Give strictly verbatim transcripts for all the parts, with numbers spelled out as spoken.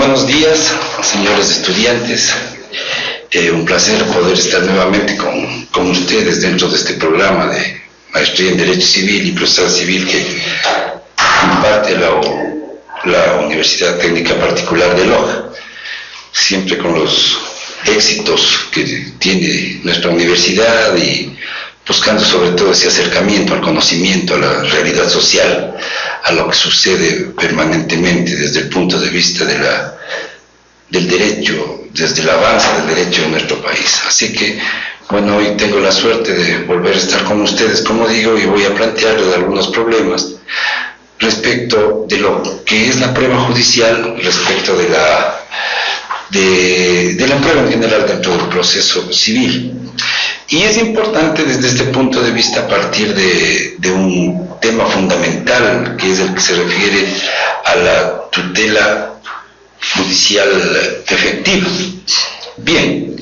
buenos días, señores estudiantes. Eh, un placer poder estar nuevamente con, con ustedes dentro de este programa de Maestría en Derecho Civil y Procesal Civil que imparte la, la Universidad Técnica Particular de Loja, siempre con los éxitos que tiene nuestra universidad y buscando sobre todo ese acercamiento al conocimiento, a la realidad social, a lo que sucede permanentemente desde el punto de vista de la, del derecho, desde el avance del derecho en nuestro país. Así que, bueno, hoy tengo la suerte de volver a estar con ustedes, como digo, y voy a plantearles algunos problemas respecto de lo que es la prueba judicial, respecto de la, de, de la prueba en general dentro del proceso civil. Y es importante desde este punto de vista partir de, de un tema fundamental, que es el que se refiere a la tutela judicial efectiva. Bien,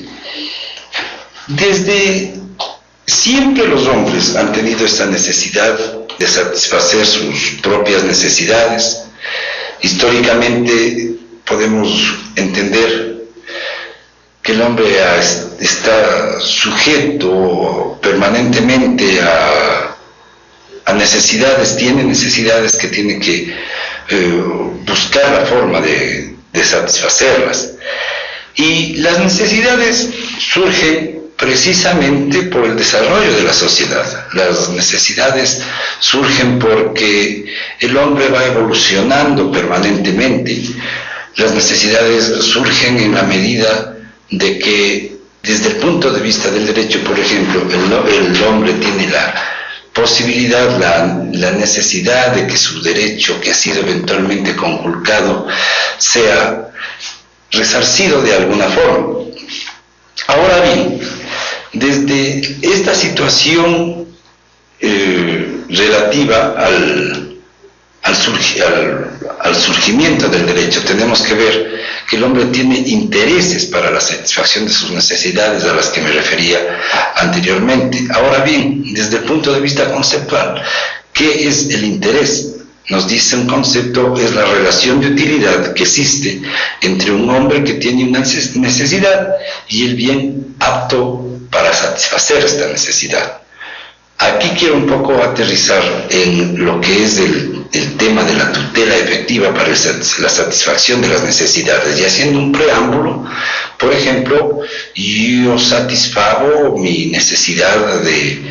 desde siempre los hombres han tenido esta necesidad de satisfacer sus propias necesidades. Históricamente podemos entender que el hombre está sujeto permanentemente a, a necesidades, tiene necesidades que tiene que eh, buscar la forma de, de satisfacerlas. Y las necesidades surgen precisamente por el desarrollo de la sociedad. Las necesidades surgen porque el hombre va evolucionando permanentemente. Las necesidades surgen en la medida de que desde el punto de vista del derecho, por ejemplo, el, el hombre tiene la posibilidad, la, la necesidad de que su derecho, que ha sido eventualmente conculcado, sea resarcido de alguna forma. Ahora bien, desde esta situación eh, relativa al, al, surgi, al, al surgimiento del derecho, tenemos que ver que el hombre tiene intereses para la satisfacción de sus necesidades a las que me refería anteriormente. Ahora bien, desde el punto de vista conceptual, ¿qué es el interés? Nos dice un concepto, es la relación de utilidad que existe entre un hombre que tiene una necesidad y el bien apto para satisfacer esta necesidad. Aquí quiero un poco aterrizar en lo que es el, el tema de la tutela efectiva para el, la satisfacción de las necesidades. Y haciendo un preámbulo, por ejemplo, yo satisfago mi necesidad de,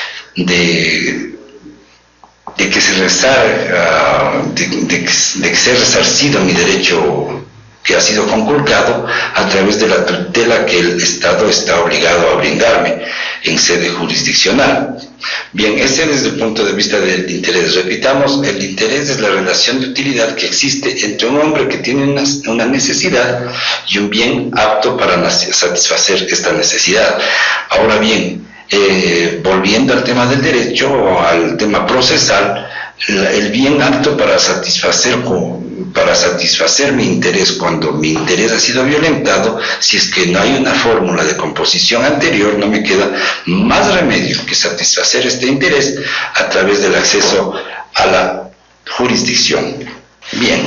de, de que se resarga, de, de, de que sea resarcido mi derecho que ha sido conculcado a través de la tutela que el Estado está obligado a brindarme en sede jurisdiccional. Bien, ese desde el punto de vista del interés. Repitamos, el interés es la relación de utilidad que existe entre un hombre que tiene una, una necesidad y un bien apto para satisfacer esta necesidad. Ahora bien, eh, volviendo al tema del derecho o al tema procesal, el bien apto para satisfacer para satisfacer mi interés cuando mi interés ha sido violentado, si es que no hay una fórmula de composición anterior, no me queda más remedio que satisfacer este interés a través del acceso a la jurisdicción. Bien,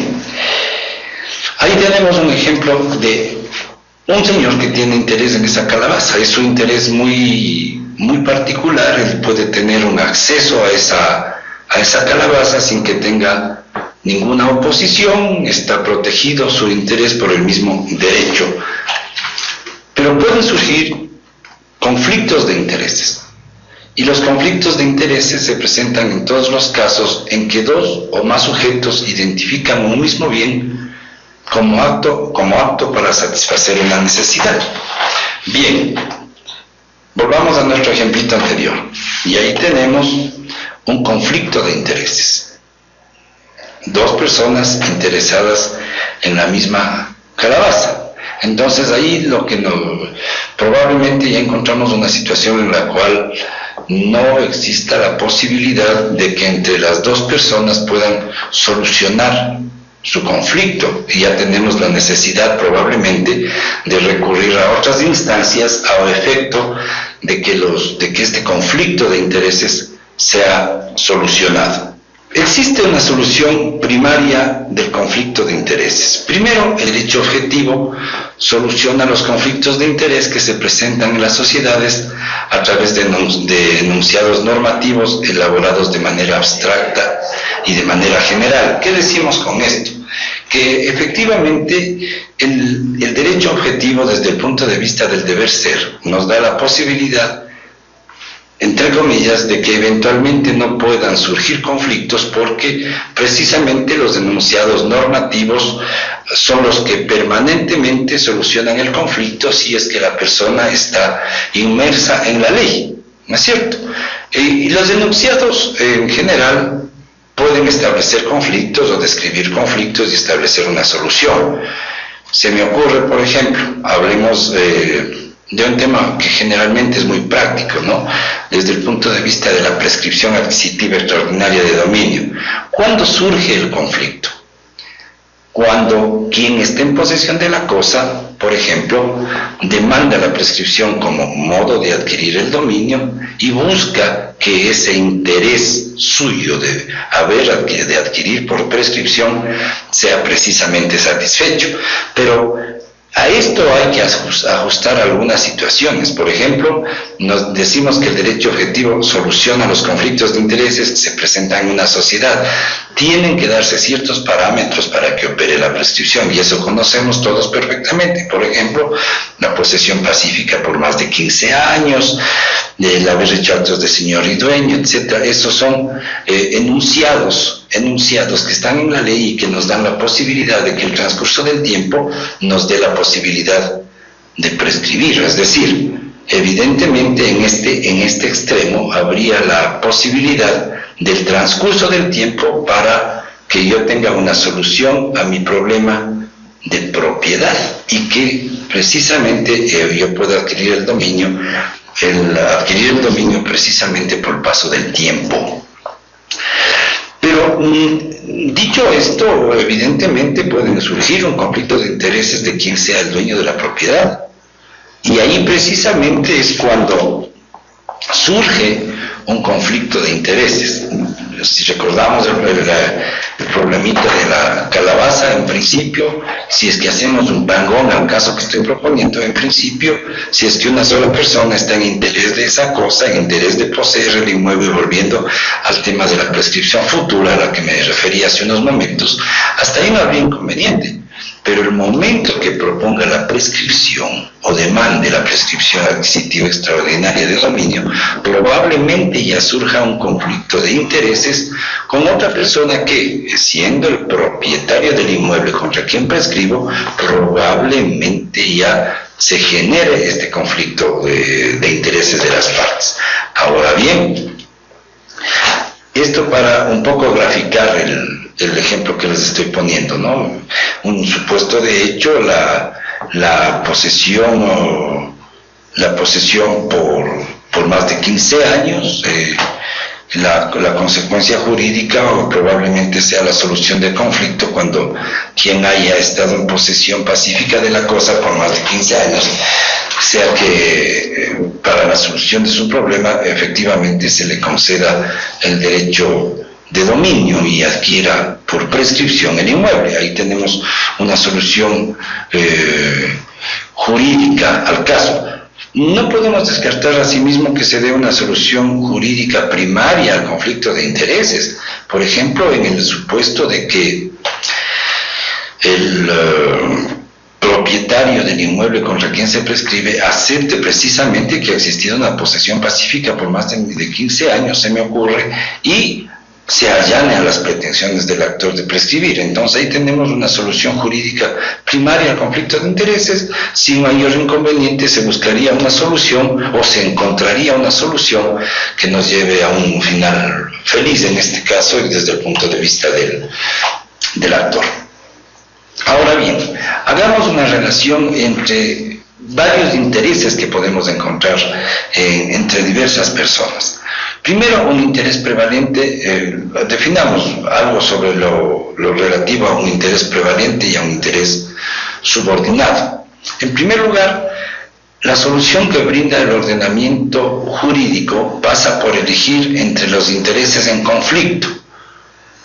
ahí tenemos un ejemplo de un señor que tiene interés en esa calabaza. Es su interés muy, muy particular. Él puede tener un acceso a esa a esa calabaza sin que tenga ninguna oposición, está protegido su interés por el mismo derecho. Pero pueden surgir conflictos de intereses, y los conflictos de intereses se presentan en todos los casos en que dos o más sujetos identifican un mismo bien como apto, como apto para satisfacer una necesidad. Bien, volvamos a nuestro ejemplito anterior, y ahí tenemos un conflicto de intereses. Dos personas interesadas en la misma calabaza. Entonces ahí lo que nos, probablemente ya encontramos una situación en la cual no exista la posibilidad de que entre las dos personas puedan solucionar su conflicto, y ya tenemos la necesidad probablemente de recurrir a otras instancias a efecto de que, los, de que este conflicto de intereses sea solucionado. Existe una solución primaria del conflicto de intereses. Primero, el derecho objetivo soluciona los conflictos de interés que se presentan en las sociedades a través de, de enunciados normativos elaborados de manera abstracta y de manera general. ¿Qué decimos con esto? Que efectivamente el, el derecho objetivo, desde el punto de vista del deber ser, nos da la posibilidad, entre comillas, de que eventualmente no puedan surgir conflictos porque precisamente los enunciados normativos son los que permanentemente solucionan el conflicto si es que la persona está inmersa en la ley, ¿no es cierto? Y los enunciados en general pueden establecer conflictos o describir conflictos y establecer una solución. Se me ocurre, por ejemplo, hablemos de... de un tema que generalmente es muy práctico, ¿no? Desde el punto de vista de la prescripción adquisitiva extraordinaria de dominio. ¿Cuándo surge el conflicto? Cuando quien está en posesión de la cosa, por ejemplo, demanda la prescripción como modo de adquirir el dominio y busca que ese interés suyo de haber de adquirir por prescripción sea precisamente satisfecho. Pero a esto hay que ajustar algunas situaciones. Por ejemplo, nos decimos que el derecho objetivo soluciona los conflictos de intereses que se presentan en una sociedad. Tienen que darse ciertos parámetros para que opere la prescripción, y eso conocemos todos perfectamente. Por ejemplo, la posesión pacífica por más de quince años, el haber hecho actos de señor y dueño, etcétera. Esos son eh, enunciados enunciados que están en la ley y que nos dan la posibilidad de que el transcurso del tiempo nos dé la posibilidad de prescribir. Es decir, evidentemente en este, en este extremo habría la posibilidad del transcurso del tiempo para que yo tenga una solución a mi problema de propiedad y que precisamente eh, yo pueda adquirir el dominio, el adquirir el dominio precisamente por el paso del tiempo. Pero mm, dicho esto, evidentemente pueden surgir un conflicto de intereses de quien sea el dueño de la propiedad. Y ahí precisamente es cuando surge un conflicto de intereses. Si recordamos el, el, el problemita de la calabaza, en principio, si es que hacemos un pangón al caso que estoy proponiendo, en principio, si es que una sola persona está en interés de esa cosa, en interés de poseer el inmueble, volviendo al tema de la prescripción futura a la que me refería hace unos momentos, hasta ahí no habría inconveniente. Pero el momento que proponga la prescripción o demande la prescripción adquisitiva extraordinaria de dominio, probablemente ya surja un conflicto de intereses con otra persona que, siendo el propietario del inmueble contra quien prescribo, probablemente ya se genere este conflicto de, de intereses de las partes. Ahora bien, esto para un poco graficar el el ejemplo que les estoy poniendo, ¿no? Un supuesto de hecho, la, la posesión o, la posesión por, por más de quince años, eh, la, la consecuencia jurídica o probablemente sea la solución del conflicto cuando quien haya estado en posesión pacífica de la cosa por más de quince años, sea que eh, para la solución de su problema efectivamente se le conceda el derecho de dominio y adquiera por prescripción el inmueble. Ahí tenemos una solución eh, jurídica al caso. No podemos descartar asimismo que se dé una solución jurídica primaria al conflicto de intereses. Por ejemplo, en el supuesto de que el uh, propietario del inmueble contra quien se prescribe acepte precisamente que ha existido una posesión pacífica por más de, de quince años, se me ocurre, y se allane a las pretensiones del actor de prescribir. Entonces ahí tenemos una solución jurídica primaria al conflicto de intereses. Sin mayor inconveniente se buscaría una solución o se encontraría una solución que nos lleve a un final feliz en este caso y desde el punto de vista del, del actor. Ahora bien, hagamos una relación entre varios intereses que podemos encontrar eh, entre diversas personas. Primero, un interés prevalente, eh, definamos algo sobre lo, lo relativo a un interés prevalente y a un interés subordinado. En primer lugar, la solución que brinda el ordenamiento jurídico pasa por elegir entre los intereses en conflicto.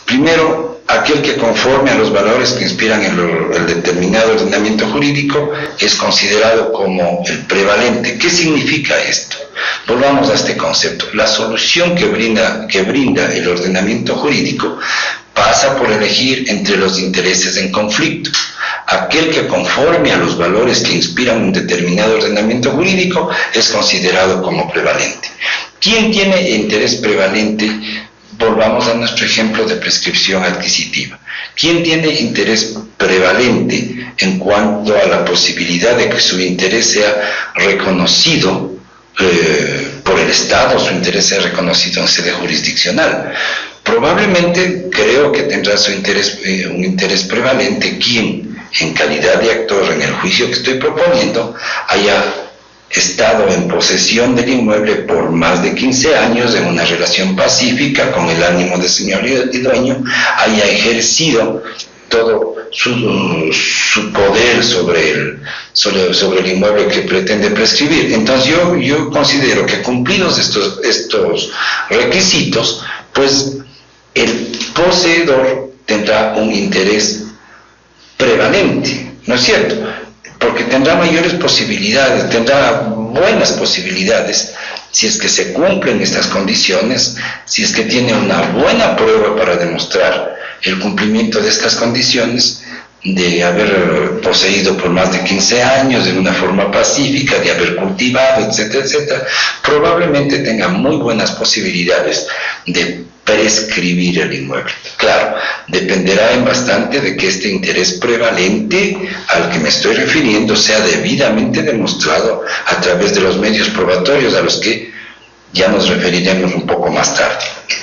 Primero, aquel que conforme a los valores que inspiran el, el determinado ordenamiento jurídico es considerado como el prevalente. ¿Qué significa esto? Volvamos a este concepto. La solución que brinda, que brinda el ordenamiento jurídico pasa por elegir entre los intereses en conflicto. Aquel que conforme a los valores que inspiran un determinado ordenamiento jurídico es considerado como prevalente. ¿Quién tiene interés prevalente? Volvamos a nuestro ejemplo de prescripción adquisitiva. ¿Quién tiene interés prevalente en cuanto a la posibilidad de que su interés sea reconocido eh, por el Estado, su interés sea reconocido en sede jurisdiccional? Probablemente creo que tendrá su interés, eh, un interés prevalente quien, en calidad de actor en el juicio que estoy proponiendo, haya estado en posesión del inmueble por más de quince años en una relación pacífica con el ánimo de señorío y dueño, haya ejercido todo su, su poder sobre el, sobre, sobre el inmueble que pretende prescribir. Entonces yo, yo considero que cumplidos estos, estos requisitos, pues el poseedor tendrá un interés prevalente, ¿no es cierto? Porque tendrá mayores posibilidades, tendrá buenas posibilidades, si es que se cumplen estas condiciones, si es que tiene una buena prueba para demostrar el cumplimiento de estas condiciones, de haber poseído por más de quince años de una forma pacífica, de haber cultivado, etcétera, etcétera, probablemente tenga muy buenas posibilidades de prescribir el inmueble. Claro, dependerá en bastante de que este interés prevalente al que me estoy refiriendo sea debidamente demostrado a través de los medios probatorios a los que ya nos referiremos un poco más tarde.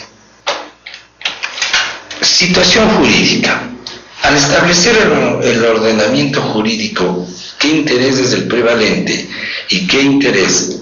Situación jurídica. Al establecer el, el ordenamiento jurídico, qué interés es el prevalente y qué interés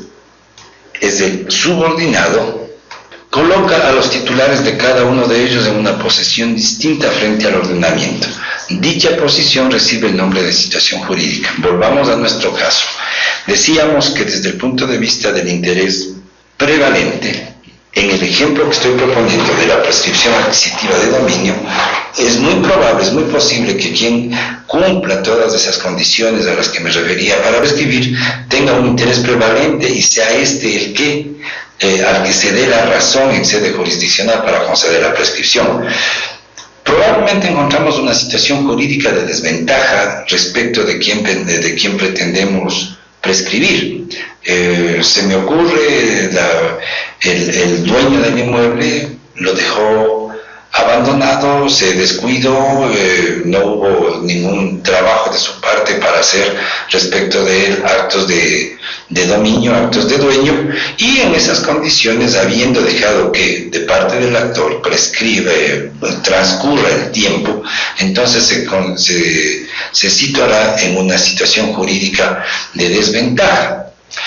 es el subordinado, coloca a los titulares de cada uno de ellos en una posición distinta frente al ordenamiento. Dicha posición recibe el nombre de situación jurídica. Volvamos a nuestro caso. Decíamos que desde el punto de vista del interés prevalente, en el ejemplo que estoy proponiendo de la prescripción adquisitiva de dominio, es muy probable, es muy posible que quien cumpla todas esas condiciones a las que me refería para prescribir tenga un interés prevalente y sea este el que, eh, al que se dé la razón en sede jurisdiccional para conceder la prescripción. Probablemente encontramos una situación jurídica de desventaja respecto de quién, de, de quién pretendemos prescribir. Eh, se me ocurre la, el, el dueño del inmueble lo dejó abandonado, se descuidó, eh, no hubo ningún trabajo de su parte para hacer respecto de él actos de, de dominio, actos de dueño, y en esas condiciones, habiendo dejado que de parte del actor prescribe, transcurra el tiempo, entonces se, se, se situará en una situación jurídica de desventaja.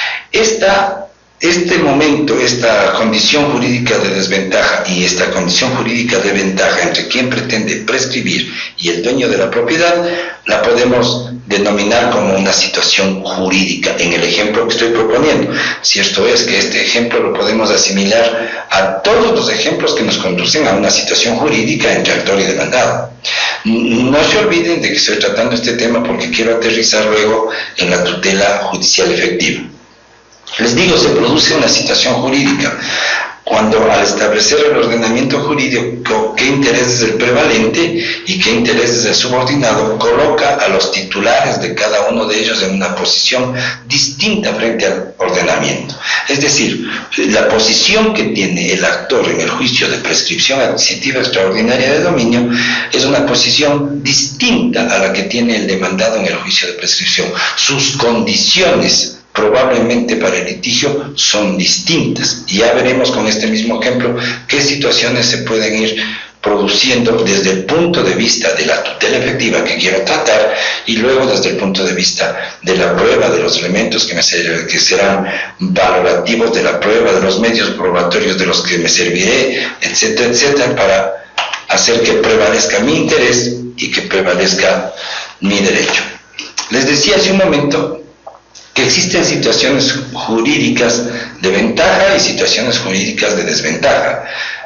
Esta Este momento, esta condición jurídica de desventaja y esta condición jurídica de ventaja entre quien pretende prescribir y el dueño de la propiedad, la podemos denominar como una situación jurídica en el ejemplo que estoy proponiendo. Cierto es que este ejemplo lo podemos asimilar a todos los ejemplos que nos conducen a una situación jurídica entre actor y demandado. No se olviden de que estoy tratando este tema porque quiero aterrizar luego en la tutela judicial efectiva. Les digo, se produce una situación jurídica cuando al establecer el ordenamiento jurídico qué interés es el prevalente y qué interés es el subordinado, coloca a los titulares de cada uno de ellos en una posición distinta frente al ordenamiento. Es decir, la posición que tiene el actor en el juicio de prescripción adquisitiva extraordinaria de dominio es una posición distinta a la que tiene el demandado en el juicio de prescripción. Sus condiciones probablemente para el litigio son distintas. Y ya veremos con este mismo ejemplo qué situaciones se pueden ir produciendo desde el punto de vista de la tutela efectiva que quiero tratar y luego desde el punto de vista de la prueba de los elementos que, me ser, que serán valorativos de la prueba, de los medios probatorios de los que me serviré, etcétera, etcétera, para hacer que prevalezca mi interés y que prevalezca mi derecho. Les decía hace un momento que existen situaciones jurídicas de ventaja y situaciones jurídicas de desventaja.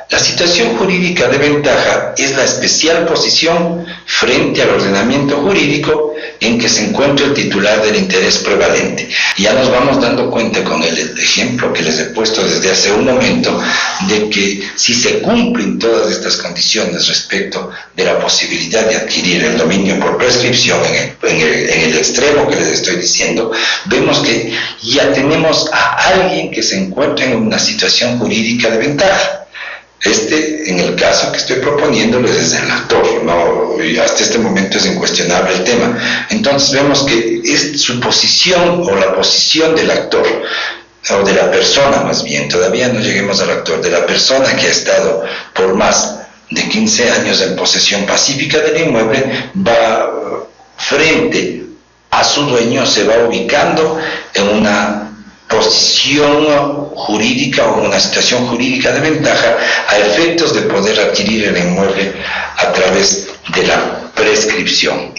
La situación jurídica de ventaja es la especial posición frente al ordenamiento jurídico en que se encuentra el titular del interés prevalente. Ya nos vamos dando cuenta con el ejemplo que les he puesto desde hace un momento de que si se cumplen todas estas condiciones respecto de la posibilidad de adquirir el dominio por prescripción en el, en el, en el extremo que les estoy diciendo, vemos que ya tenemos a alguien que se encuentra en una situación jurídica de ventaja. Este, en el caso que estoy proponiéndoles, es el actor, ¿no? Y hasta este momento es incuestionable el tema. Entonces vemos que es su posición o la posición del actor, o de la persona más bien, todavía no lleguemos al actor, de la persona que ha estado por más de quince años en posesión pacífica del inmueble, va frente a su dueño, se va ubicando en una posición jurídica o una situación jurídica de ventaja a efectos de poder adquirir el inmueble a través de la prescripción.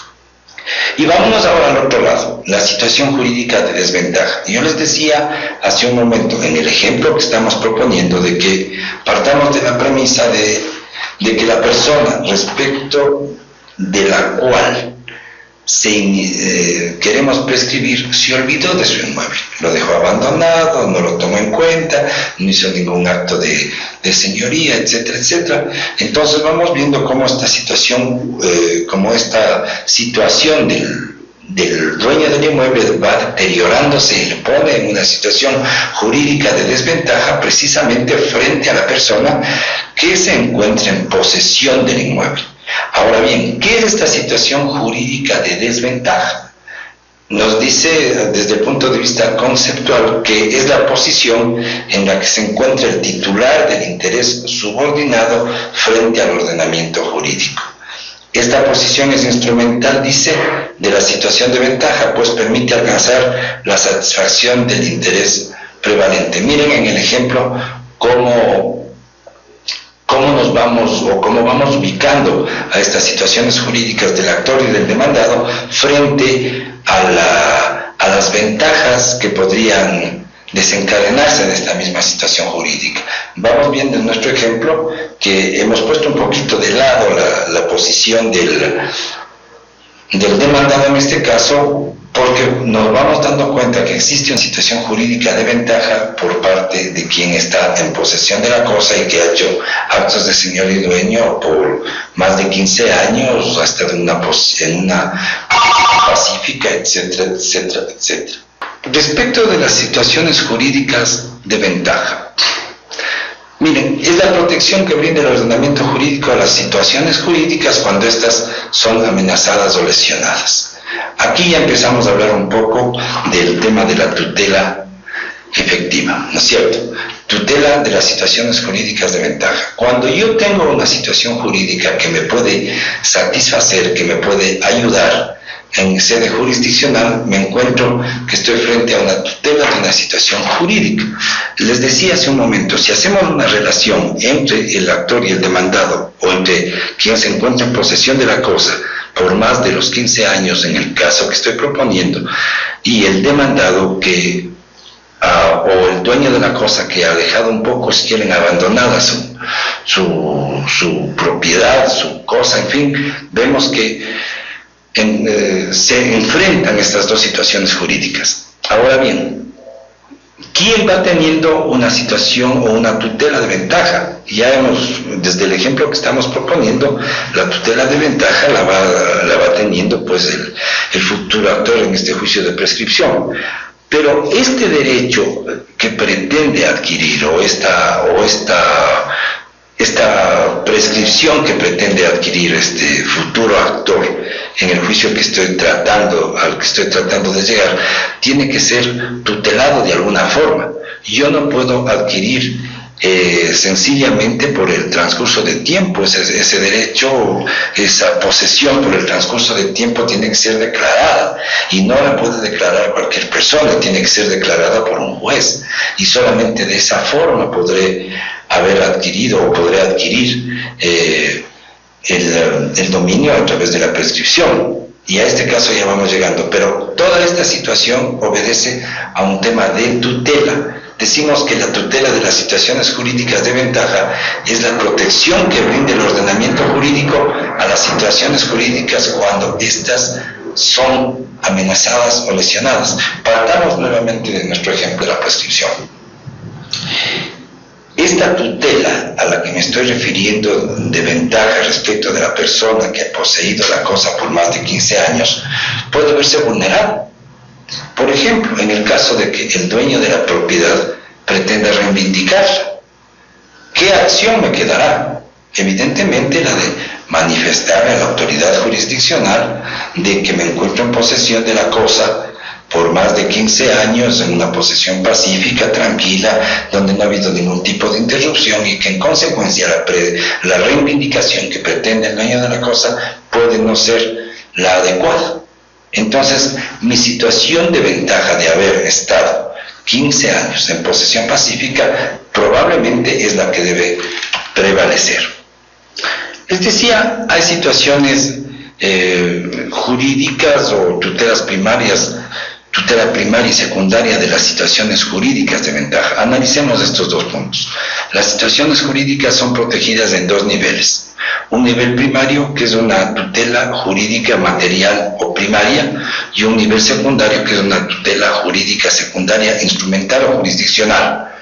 Y vámonos ahora al otro lado, la situación jurídica de desventaja. Yo les decía hace un momento, en el ejemplo que estamos proponiendo, de que partamos de la premisa de, de que la persona respecto de la cual Se, eh, queremos prescribir, se olvidó de su inmueble, lo dejó abandonado, no lo tomó en cuenta, no hizo ningún acto de, de señoría, etcétera, etcétera. Entonces vamos viendo cómo esta situación, eh, cómo esta situación del, del dueño del inmueble va deteriorándose y le pone en una situación jurídica de desventaja precisamente frente a la persona que se encuentra en posesión del inmueble. Ahora bien, ¿qué es esta situación jurídica de desventaja? Nos dice desde el punto de vista conceptual que es la posición en la que se encuentra el titular del interés subordinado frente al ordenamiento jurídico. Esta posición es instrumental, dice, de la situación de ventaja, pues permite alcanzar la satisfacción del interés prevalente. Miren en el ejemplo cómo cómo nos vamos o cómo vamos ubicando a estas situaciones jurídicas del actor y del demandado frente a, la, a las ventajas que podrían desencadenarse de esta misma situación jurídica. Vamos viendo en nuestro ejemplo que hemos puesto un poquito de lado la, la posición del, del demandado en este caso, porque nos vamos dando cuenta que existe una situación jurídica de ventaja por parte de quien está en posesión de la cosa y que ha hecho actos de señor y dueño por más de quince años, hasta en una, en una pacífica, etcétera, etcétera, etcétera. Respecto de las situaciones jurídicas de ventaja, miren, es la protección que brinda el ordenamiento jurídico a las situaciones jurídicas cuando éstas son amenazadas o lesionadas. Aquí ya empezamos a hablar un poco del tema de la tutela efectiva, ¿no es cierto? Tutela de las situaciones jurídicas de ventaja. Cuando yo tengo una situación jurídica que me puede satisfacer, que me puede ayudar en sede jurisdiccional, me encuentro que estoy frente a una tutela de una situación jurídica. Les decía hace un momento, si hacemos una relación entre el actor y el demandado, o entre quien se encuentra en posesión de la cosa, por más de los quince años en el caso que estoy proponiendo, y el demandado que, uh, o el dueño de la cosa que ha dejado un poco, si quieren, abandonada su, su, su propiedad, su cosa, en fin, vemos que en, eh, se enfrentan estas dos situaciones jurídicas. Ahora bien, ¿quién va teniendo una situación o una tutela de ventaja? Ya hemos, desde el ejemplo que estamos proponiendo, la tutela de ventaja la va, la va teniendo pues el, el futuro actor en este juicio de prescripción. Pero este derecho que pretende adquirir, o esta, o esta, esta prescripción que pretende adquirir este futuro actor en el juicio que estoy tratando, al que estoy tratando de llegar, tiene que ser tutelado de alguna forma. Yo no puedo adquirir eh, sencillamente por el transcurso de tiempo ese, ese derecho, esa posesión por el transcurso de tiempo tiene que ser declarada, y no la puede declarar cualquier persona, tiene que ser declarada por un juez, y solamente de esa forma podré haber adquirido o podré adquirir eh, el, el dominio a través de la prescripción. Y a este caso ya vamos llegando, pero toda esta situación obedece a un tema de tutela, decimos que la tutela de las situaciones jurídicas de ventaja es la protección que brinda el ordenamiento jurídico a las situaciones jurídicas cuando éstas son amenazadas o lesionadas. Partamos nuevamente de nuestro ejemplo de la prescripción. Esta tutela a la que me estoy refiriendo de ventaja respecto de la persona que ha poseído la cosa por más de quince años puede verse vulnerada. Por ejemplo, en el caso de que el dueño de la propiedad pretenda reivindicarla, ¿qué acción me quedará? Evidentemente la de manifestar a la autoridad jurisdiccional de que me encuentro en posesión de la cosa por más de quince años, en una posesión pacífica, tranquila, donde no ha habido ningún tipo de interrupción y que en consecuencia la, pre, la reivindicación que pretende el dueño de la cosa puede no ser la adecuada. Entonces, mi situación de ventaja de haber estado quince años en posesión pacífica probablemente es la que debe prevalecer. Les decía, hay situaciones eh, jurídicas o tutelas primarias, tutela primaria y secundaria de las situaciones jurídicas de ventaja. Analicemos estos dos puntos. Las situaciones jurídicas son protegidas en dos niveles. Un nivel primario, que es una tutela jurídica material o primaria, y un nivel secundario, que es una tutela jurídica secundaria instrumental o jurisdiccional.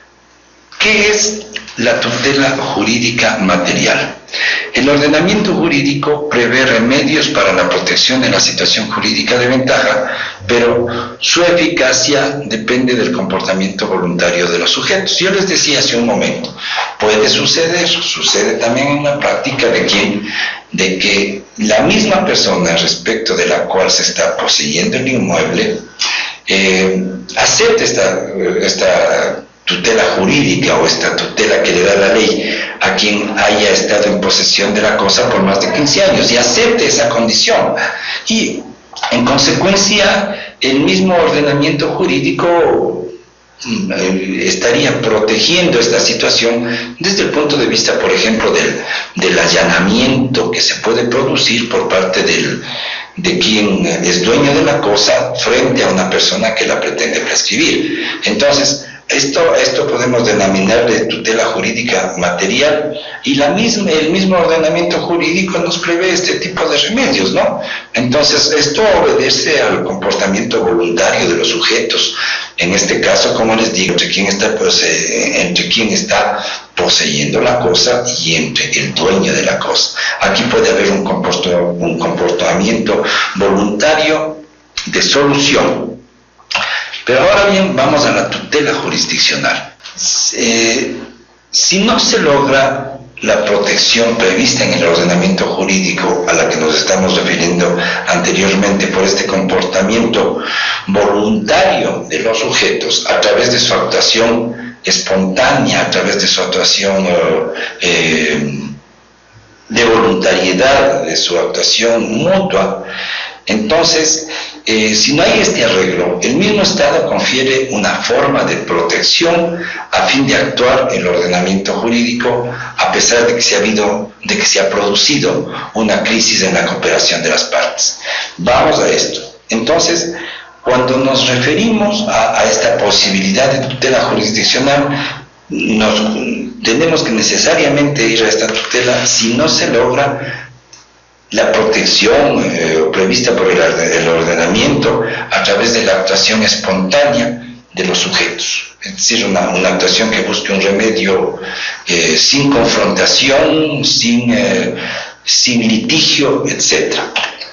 ¿Qué es la tutela jurídica material? El ordenamiento jurídico prevé remedios para la protección de la situación jurídica de ventaja, pero su eficacia depende del comportamiento voluntario de los sujetos. Yo les decía hace un momento, puede suceder, sucede también en la práctica de, quien, de que la misma persona respecto de la cual se está poseyendo el inmueble eh, acepte esta, esta tutela jurídica o esta tutela que le da la ley a quien haya estado en posesión de la cosa por más de quince años y acepte esa condición. Y en consecuencia el mismo ordenamiento jurídico eh, estaría protegiendo esta situación desde el punto de vista, por ejemplo, del, del allanamiento que se puede producir por parte del, de quien es dueño de la cosa frente a una persona que la pretende prescribir. Entonces, Esto, esto podemos denominarle tutela jurídica material y la misma, el mismo ordenamiento jurídico nos prevé este tipo de remedios, ¿no? Entonces, esto obedece al comportamiento voluntario de los sujetos. En este caso, como les digo, entre quien está, pose- entre quien está poseyendo la cosa y entre el dueño de la cosa. Aquí puede haber un, comporto, un comportamiento voluntario de solución. Pero ahora bien, vamos a la tutela jurisdiccional. Eh, si no se logra la protección prevista en el ordenamiento jurídico a la que nos estamos refiriendo anteriormente por este comportamiento voluntario de los sujetos a través de su actuación espontánea, a través de su actuación eh, de voluntariedad, de su actuación mutua, entonces, eh, si no hay este arreglo, el mismo Estado confiere una forma de protección a fin de actuar el ordenamiento jurídico, a pesar de que se ha habido, de que se ha producido una crisis en la cooperación de las partes. Vamos a esto. Entonces, cuando nos referimos a, a esta posibilidad de tutela jurisdiccional, nos, tenemos que necesariamente ir a esta tutela si no se logra la protección eh, prevista por el, el ordenamiento a través de la actuación espontánea de los sujetos, es decir, una, una actuación que busque un remedio eh, sin confrontación, sin, eh, sin litigio, etcétera.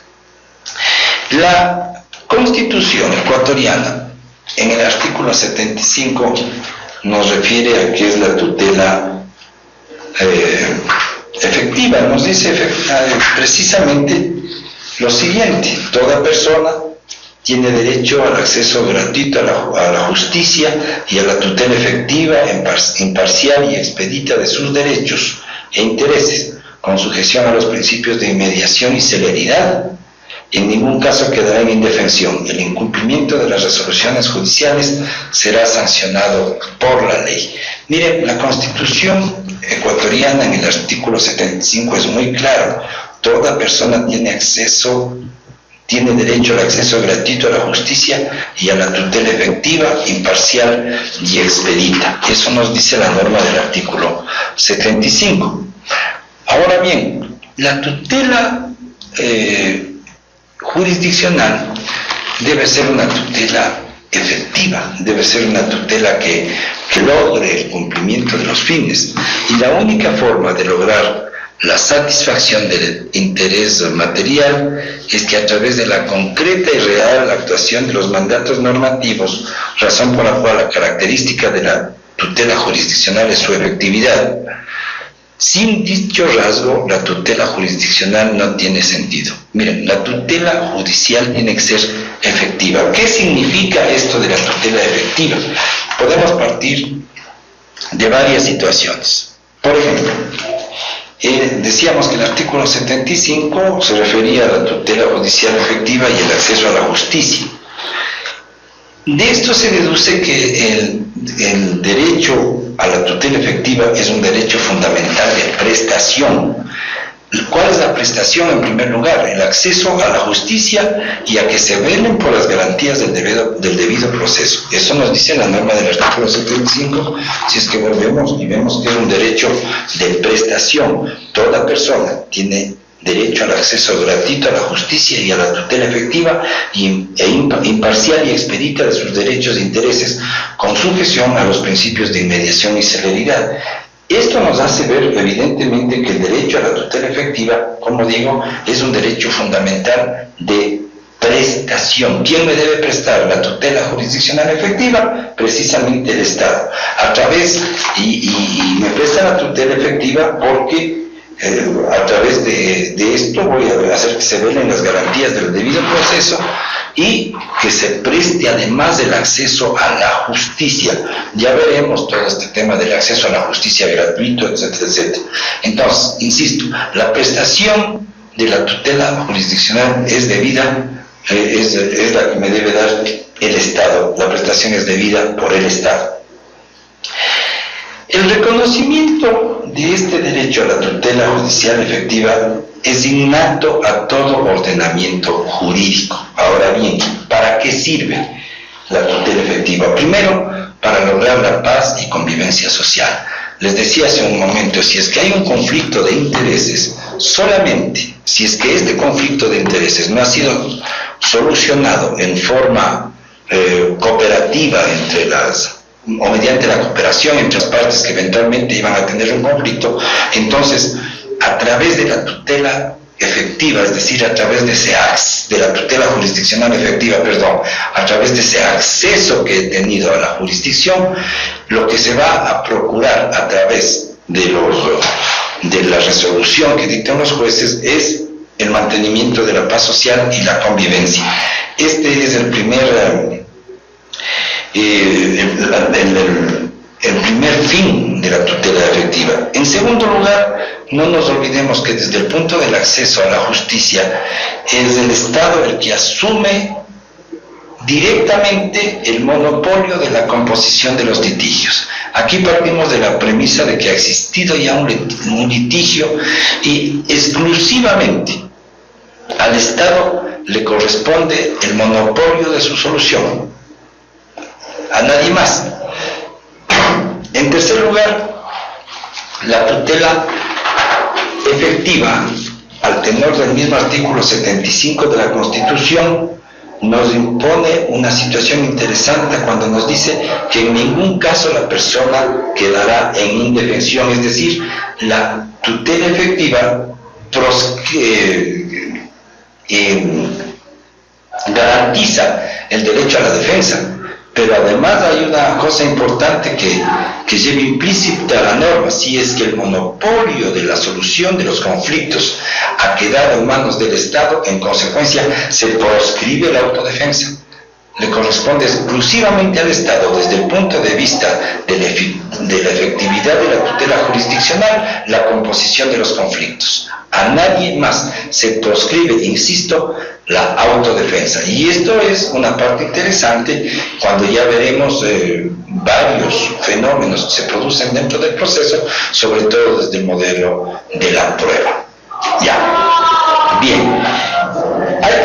La Constitución ecuatoriana, en el artículo setenta y cinco, nos refiere a qué es la tutela eh, efectiva. Nos dice precisamente lo siguiente: toda persona tiene derecho al acceso gratuito a la, a la justicia y a la tutela efectiva, imparcial y expedita de sus derechos e intereses, con sujeción a los principios de inmediación y celeridad. En ningún caso quedará en indefensión. El incumplimiento de las resoluciones judiciales será sancionado por la ley. Miren, la Constitución ecuatoriana en el artículo setenta y cinco es muy claro: toda persona tiene acceso tiene derecho al acceso gratuito a la justicia y a la tutela efectiva, imparcial y expedita. Eso nos dice la norma del artículo setenta y cinco. Ahora bien, la tutela eh, jurisdiccional debe ser una tutela efectiva, debe ser una tutela que, que logre el cumplimiento de los fines. Y la única forma de lograr la satisfacción del interés material es que a través de la concreta y real actuación de los mandatos normativos, razón por la cual la característica de la tutela jurisdiccional es su efectividad. Sin dicho rasgo, la tutela jurisdiccional no tiene sentido. Miren, la tutela judicial tiene que ser efectiva. ¿Qué significa esto de la tutela efectiva? Podemos partir de varias situaciones. Por ejemplo, eh, decíamos que el artículo setenta y cinco se refería a la tutela judicial efectiva y el acceso a la justicia. De esto se deduce que el, el derecho a la tutela efectiva es un derecho fundamental de prestación. ¿Cuál es la prestación? En primer lugar, el acceso a la justicia y a que se velen por las garantías del debido, del debido proceso. Eso nos dice la norma del artículo setenta y cinco, si es que volvemos y vemos que es un derecho de prestación. Toda persona tiene derecho al acceso gratuito a la justicia y a la tutela efectiva y, e imparcial y expedita de sus derechos e intereses, con sujeción a los principios de inmediación y celeridad. Esto nos hace ver evidentemente que el derecho a la tutela efectiva, como digo, es un derecho fundamental de prestación. ¿Quién me debe prestar la tutela jurisdiccional efectiva? Precisamente el Estado. A través, y, y, y me presta la tutela efectiva porque Eh, a través de, de esto voy a hacer que se velen las garantías del debido proceso y que se preste además el acceso a la justicia. Ya veremos todo este tema del acceso a la justicia gratuito, etcétera, etcétera. Entonces, insisto, la prestación de la tutela jurisdiccional es debida, eh, es, es la que me debe dar el Estado. La prestación es debida por el Estado. El reconocimiento de este derecho a la tutela judicial efectiva es innato a todo ordenamiento jurídico. Ahora bien, ¿para qué sirve la tutela efectiva? Primero, para lograr la paz y convivencia social. Les decía hace un momento, si es que hay un conflicto de intereses, solamente si es que este conflicto de intereses no ha sido solucionado en forma eh, cooperativa entre las o mediante la cooperación entre las partes que eventualmente iban a tener un conflicto, entonces a través de la tutela efectiva, es decir, a través de ese de la tutela jurisdiccional efectiva, perdón, a través de ese acceso que he tenido a la jurisdicción, lo que se va a procurar a través de los de la resolución que dictan los jueces es el mantenimiento de la paz social y la convivencia. Este es el primer Eh, el, el, el, el primer fin de la tutela efectiva. En segundo lugar, no nos olvidemos que desde el punto del acceso a la justicia es el Estado el que asume directamente el monopolio de la composición de los litigios. Aquí partimos de la premisa de que ha existido ya un, un litigio y exclusivamente al Estado le corresponde el monopolio de su solución, a nadie más. En tercer lugar, la tutela efectiva, al tenor del mismo artículo setenta y cinco de la Constitución, nos impone una situación interesante cuando nos dice que en ningún caso la persona quedará en indefensión, es decir, la tutela efectiva pros, eh, eh, garantiza el derecho a la defensa. Pero además hay una cosa importante que, que lleva implícita la norma: si es que el monopolio de la solución de los conflictos ha quedado en manos del Estado, en consecuencia se proscribe la autodefensa. Le corresponde exclusivamente al Estado, desde el punto de vista de la, de la efectividad de la tutela jurisdiccional, la composición de los conflictos. A nadie más se proscribe, insisto, la autodefensa. Y esto es una parte interesante cuando ya veremos eh, varios fenómenos que se producen dentro del proceso, sobre todo desde el modelo de la prueba. Ya. Bien. Hay que, no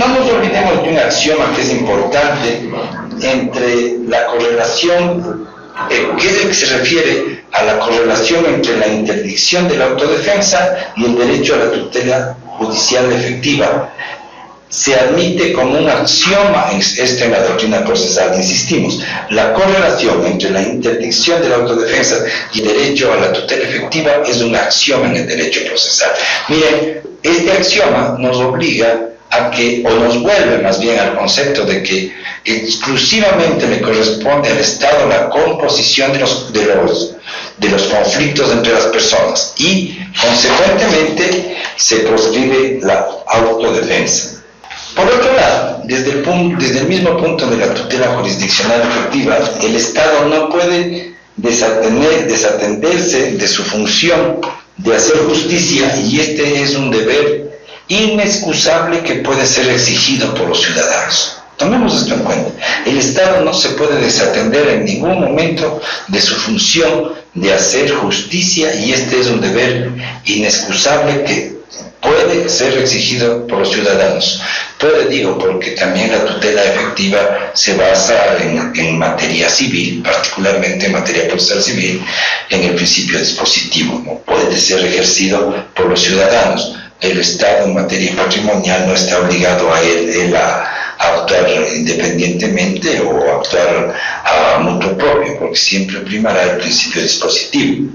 nos olvidemos de un axioma que es importante entre la correlación, eh, que es el que se refiere a la correlación entre la interdicción de la autodefensa y el derecho a la tutela judicial efectiva. Se admite como un axioma, esto en la doctrina procesal, insistimos, la correlación entre la interdicción de la autodefensa y el derecho a la tutela efectiva es un axioma en el derecho procesal. Miren, este axioma nos obliga a que, o nos vuelve más bien al concepto de que exclusivamente le corresponde al Estado la composición de los, de los, de los conflictos entre las personas y, consecuentemente, se proscribe la autodefensa. Por otro lado, desde el, punto, desde el mismo punto de la tutela jurisdiccional efectiva, el Estado no puede desatender, desatenderse de su función de hacer justicia, y este es un deber inexcusable que puede ser exigido por los ciudadanos. Tomemos esto en cuenta. El Estado no se puede desatender en ningún momento de su función de hacer justicia, y este es un deber inexcusable que puede ser exigido por los ciudadanos. Puede, digo, porque también la tutela efectiva se basa en, en materia civil, particularmente en materia procesal civil, en el principio dispositivo, ¿no? Puede ser ejercido por los ciudadanos. El Estado en materia patrimonial no está obligado a él, él a, a actuar independientemente o a actuar a mutuo propio, porque siempre primará el principio dispositivo.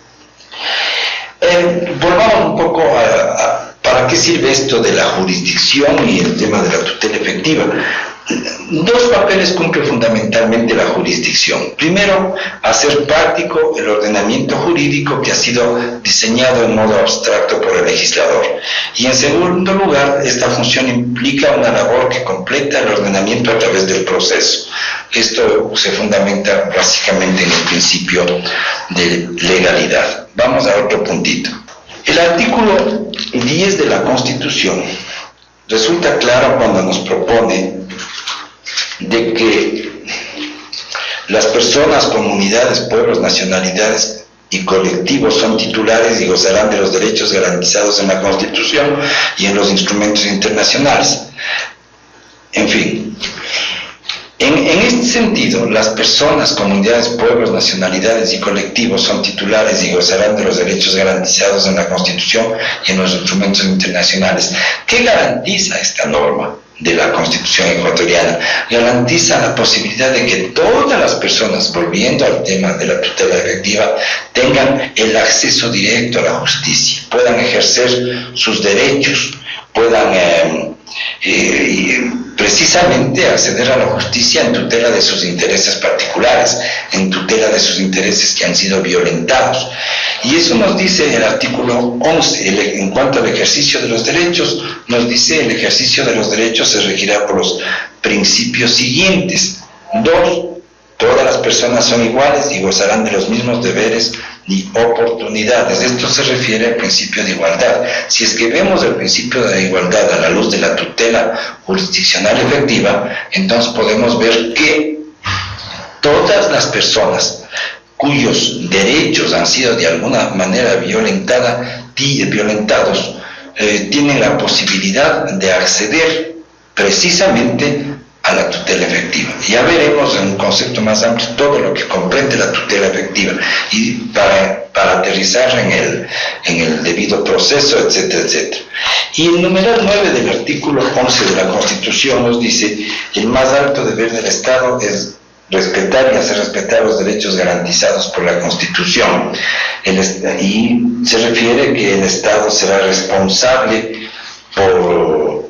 Eh, volvamos un poco a, a para qué sirve esto de la jurisdicción y el tema de la tutela efectiva. Dos papeles cumple fundamentalmente la jurisdicción. Primero, hacer práctico el ordenamiento jurídico que ha sido diseñado en modo abstracto por el legislador. Y en segundo lugar, esta función implica una labor que completa el ordenamiento a través del proceso. Esto se fundamenta básicamente en el principio de legalidad. Vamos a otro puntito. El artículo diez de la Constitución resulta claro cuando nos propone de que las personas, comunidades, pueblos, nacionalidades y colectivos son titulares y gozarán de los derechos garantizados en la Constitución y en los instrumentos internacionales. En fin, en, en este sentido, las personas, comunidades, pueblos, nacionalidades y colectivos son titulares y gozarán de los derechos garantizados en la Constitución y en los instrumentos internacionales. ¿Qué garantiza esta norma de la Constitución ecuatoriana? Garantiza la posibilidad de que todas las personas, volviendo al tema de la tutela efectiva, tengan el acceso directo a la justicia, puedan ejercer sus derechos, puedan eh, eh, precisamente acceder a la justicia en tutela de sus intereses particulares, en tutela de sus intereses que han sido violentados. Y eso nos dice el artículo once, el, en cuanto al ejercicio de los derechos, nos dice el ejercicio de los derechos se regirá por los principios siguientes. Dos, todas las personas son iguales y gozarán de los mismos deberes y oportunidades. Esto se refiere al principio de igualdad. Si es que vemos el principio de igualdad a la luz de la tutela jurisdiccional efectiva, entonces podemos ver que todas las personas cuyos derechos han sido de alguna manera violentada, violentados, eh, tienen la posibilidad de acceder precisamente a la tutela efectiva. Ya veremos en un concepto más amplio todo lo que comprende la tutela efectiva y para, para aterrizar en el, en el debido proceso, etcétera, etcétera. Y el numeral nueve del artículo once de la Constitución nos dice: el más alto deber del Estado es respetar y hacer respetar los derechos garantizados por la Constitución. El, y se refiere que el Estado será responsable por,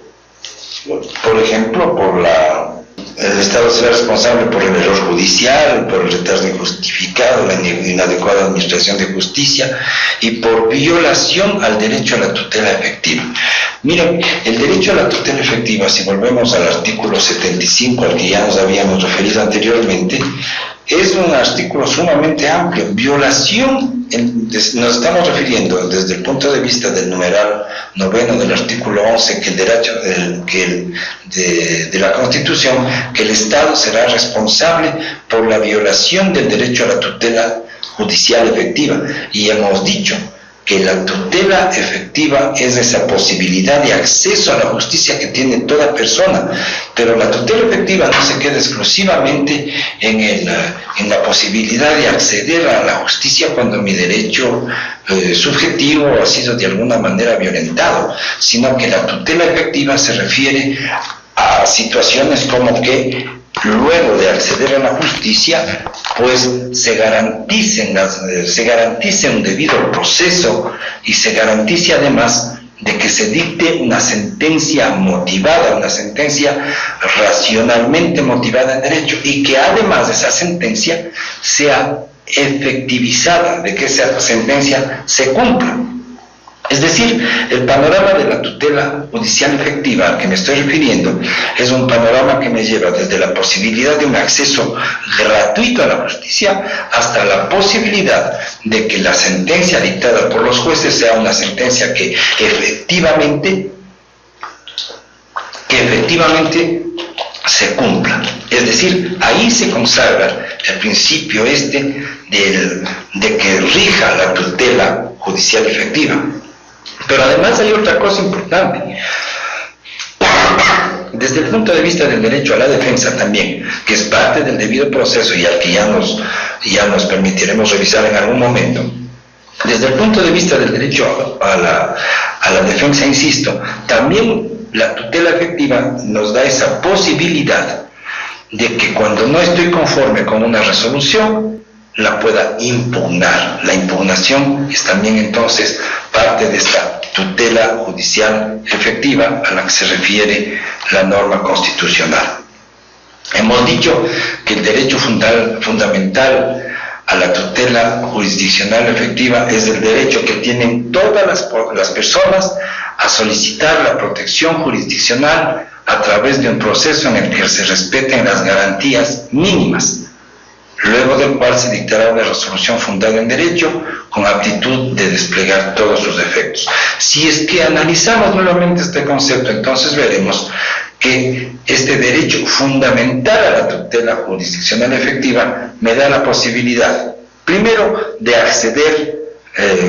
por ejemplo, por la... El Estado será responsable por el error judicial, por el retraso injustificado, la inadecuada administración de justicia y por violación al derecho a la tutela efectiva. Miren, el derecho a la tutela efectiva, si volvemos al artículo setenta y cinco al que ya nos habíamos referido anteriormente, es un artículo sumamente amplio. Violación, nos estamos refiriendo desde el punto de vista del numeral noveno del artículo once, que el derecho del, que el, de, de la Constitución, que el Estado será responsable por la violación del derecho a la tutela judicial efectiva. Y hemos dicho que la tutela efectiva es esa posibilidad de acceso a la justicia que tiene toda persona, pero la tutela efectiva no se queda exclusivamente en, el, en la posibilidad de acceder a la justicia cuando mi derecho eh, subjetivo ha sido de alguna manera violentado, sino que la tutela efectiva se refiere a situaciones como que luego de acceder a la justicia, pues se garanticen las, se garantice un debido proceso y se garantice además de que se dicte una sentencia motivada, una sentencia racionalmente motivada en derecho, y que además esa sentencia sea efectivizada, de que esa sentencia se cumpla. Es decir, el panorama de la tutela judicial efectiva al que me estoy refiriendo es un panorama que me lleva desde la posibilidad de un acceso gratuito a la justicia hasta la posibilidad de que la sentencia dictada por los jueces sea una sentencia que efectivamente, que efectivamente se cumpla. Es decir, ahí se consagra el principio este del, de que rija la tutela judicial efectiva. Pero además hay otra cosa importante. Desde el punto de vista del derecho a la defensa también, que es parte del debido proceso y al que ya nos, ya nos permitiremos revisar en algún momento, desde el punto de vista del derecho a la, a la defensa, insisto, también la tutela efectiva nos da esa posibilidad de que cuando no estoy conforme con una resolución, la pueda impugnar. La impugnación es también entonces parte de esta tutela judicial efectiva a la que se refiere la norma constitucional. Hemos dicho que el derecho fundal, fundamental a la tutela jurisdiccional efectiva es el derecho que tienen todas las, las personas a solicitar la protección jurisdiccional a través de un proceso en el que se respeten las garantías mínimas, luego del cual se dictará una resolución fundada en derecho con aptitud de desplegar todos sus efectos. Si es que analizamos nuevamente este concepto, entonces veremos que este derecho fundamental a la tutela jurisdiccional efectiva me da la posibilidad, primero, de acceder, eh,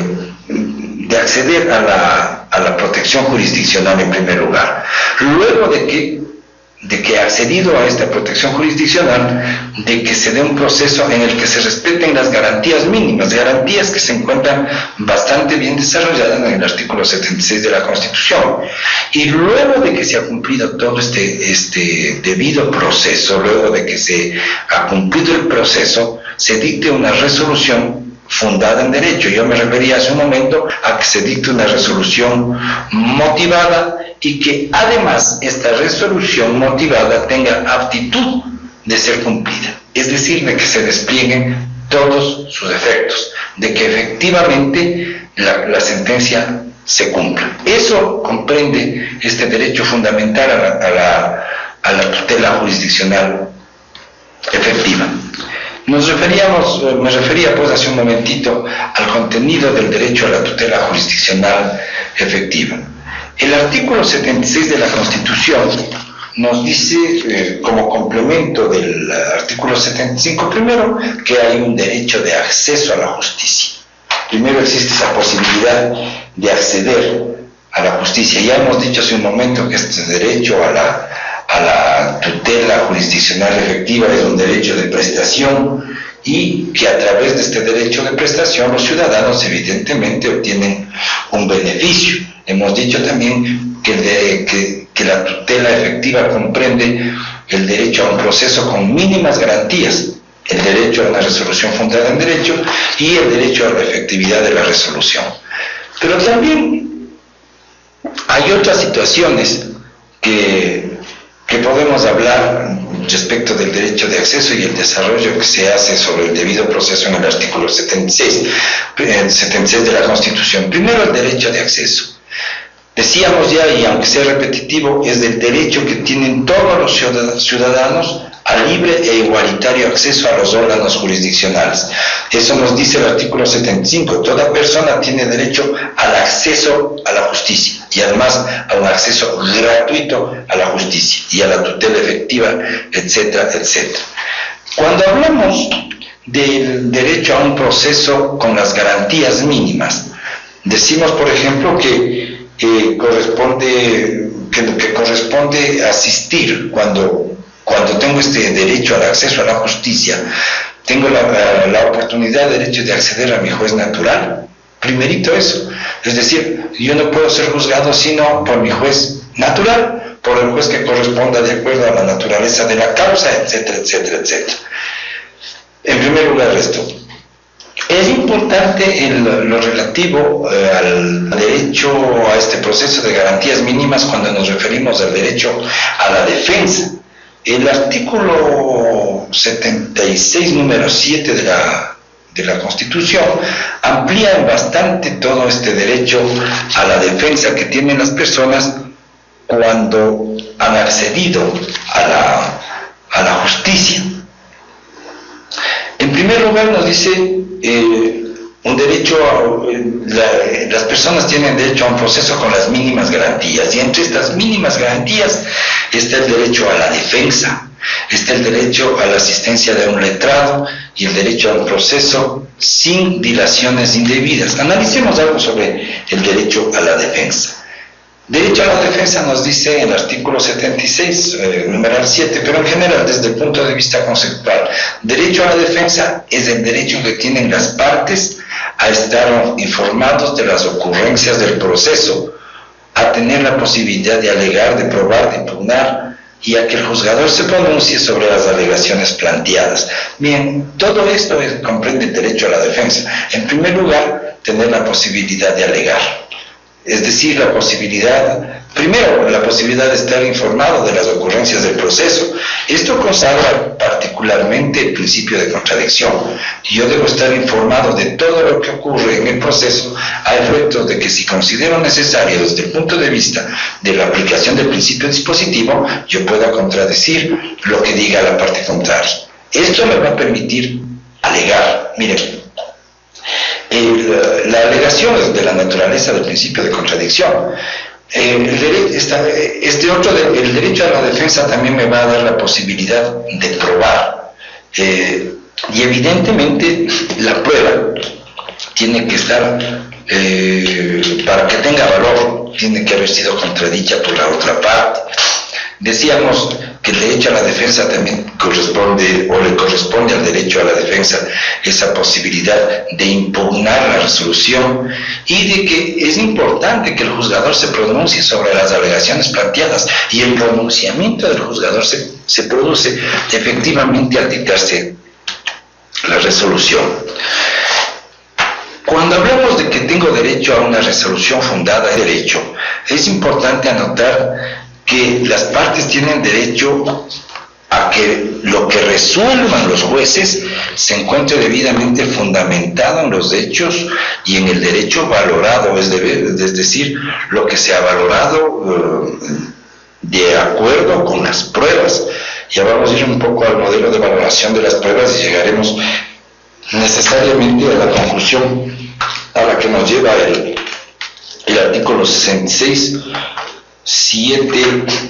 de acceder a la, a la protección jurisdiccional en primer lugar. Luego de que de que accedido a esta protección jurisdiccional, de que se dé un proceso en el que se respeten las garantías mínimas, garantías que se encuentran bastante bien desarrolladas en el artículo setenta y seis de la Constitución. Y luego de que se ha cumplido todo este, este debido proceso, luego de que se ha cumplido el proceso, se dicte una resolución fundada en derecho. Yo me refería hace un momento a que se dicte una resolución motivada y que además esta resolución motivada tenga aptitud de ser cumplida, es decir, de que se desplieguen todos sus efectos, de que efectivamente la, la sentencia se cumpla. Eso comprende este derecho fundamental a la, a la, a la tutela jurisdiccional efectiva. Nos referíamos, me refería pues hace un momentito al contenido del derecho a la tutela jurisdiccional efectiva. El artículo setenta y seis de la Constitución nos dice, eh, como complemento del artículo setenta y cinco, primero, que hay un derecho de acceso a la justicia. Primero existe esa posibilidad de acceder a la justicia. Ya hemos dicho hace un momento que este derecho a la a la tutela jurisdiccional efectiva es un derecho de prestación y que a través de este derecho de prestación los ciudadanos evidentemente obtienen un beneficio. Hemos dicho también que, de, que, que la tutela efectiva comprende el derecho a un proceso con mínimas garantías, el derecho a una resolución fundada en derecho y el derecho a la efectividad de la resolución. Pero también hay otras situaciones que que podemos hablar respecto del derecho de acceso y el desarrollo que se hace sobre el debido proceso en el artículo setenta y seis, setenta y seis de la Constitución. Primero, el derecho de acceso. Decíamos ya, y aunque sea repetitivo, es del derecho que tienen todos los ciudadanos a libre e igualitario acceso a los órganos jurisdiccionales. Eso nos dice el artículo setenta y cinco. Toda persona tiene derecho al acceso a la justicia y además a un acceso gratuito a la justicia y a la tutela efectiva, etcétera, etcétera. Cuando hablamos del derecho a un proceso con las garantías mínimas, Decimos, por ejemplo, que, que corresponde que, que corresponde asistir cuando, cuando tengo este derecho al acceso a la justicia, tengo la, la, la oportunidad, derecho de acceder a mi juez natural. Primerito eso, es decir, yo no puedo ser juzgado sino por mi juez natural, por el juez que corresponda de acuerdo a la naturaleza de la causa, etcétera, etcétera, etcétera. En primer lugar esto. Es importante el, lo relativo eh, al derecho a este proceso de garantías mínimas cuando nos referimos al derecho a la defensa. El artículo setenta y seis, número siete de la, de la Constitución, amplía bastante todo este derecho a la defensa que tienen las personas cuando han accedido a la, a la justicia. En primer lugar nos dice eh, un derecho a, eh, la, las personas tienen derecho a un proceso con las mínimas garantías, y entre estas mínimas garantías está el derecho a la defensa, está el derecho a la asistencia de un letrado y el derecho a un proceso sin dilaciones indebidas. Analicemos algo sobre el derecho a la defensa. Derecho a la defensa nos dice en el artículo setenta y seis, eh, numeral siete, pero en general desde el punto de vista conceptual, derecho a la defensa es el derecho que tienen las partes a estar informados de las ocurrencias del proceso, a tener la posibilidad de alegar, de probar, de impugnar, y a que el juzgador se pronuncie sobre las alegaciones planteadas. Bien, todo esto es, comprende el derecho a la defensa. En primer lugar, tener la posibilidad de alegar. Es decir, la posibilidad, primero, la posibilidad de estar informado de las ocurrencias del proceso. Esto consagra particularmente el principio de contradicción. Yo debo estar informado de todo lo que ocurre en el proceso a efectos de que, si considero necesario desde el punto de vista de la aplicación del principio dispositivo, yo pueda contradecir lo que diga la parte contraria. Esto me va a permitir alegar. Miren, El, la alegación es de la naturaleza del principio de contradicción. Eh, el dere- esta, este otro, de, el derecho a la defensa también me va a dar la posibilidad de probar. Eh, y evidentemente la prueba tiene que estar, eh, para que tenga valor, tiene que haber sido contradicha por la otra parte. Decíamos que el derecho a la defensa también corresponde, o le corresponde al derecho a la defensa, esa posibilidad de impugnar la resolución y de que es importante que el juzgador se pronuncie sobre las alegaciones planteadas, y el pronunciamiento del juzgador se, se produce efectivamente al dictarse la resolución. Cuando hablamos de que tengo derecho a una resolución fundada en derecho, es importante anotar que las partes tienen derecho a que lo que resuelvan los jueces se encuentre debidamente fundamentado en los hechos y en el derecho valorado, es, de, es decir, lo que se ha valorado eh, de acuerdo con las pruebas. Ya vamos a ir un poco al modelo de valoración de las pruebas y llegaremos necesariamente a la conclusión a la que nos lleva el, el artículo sesenta y seis, siete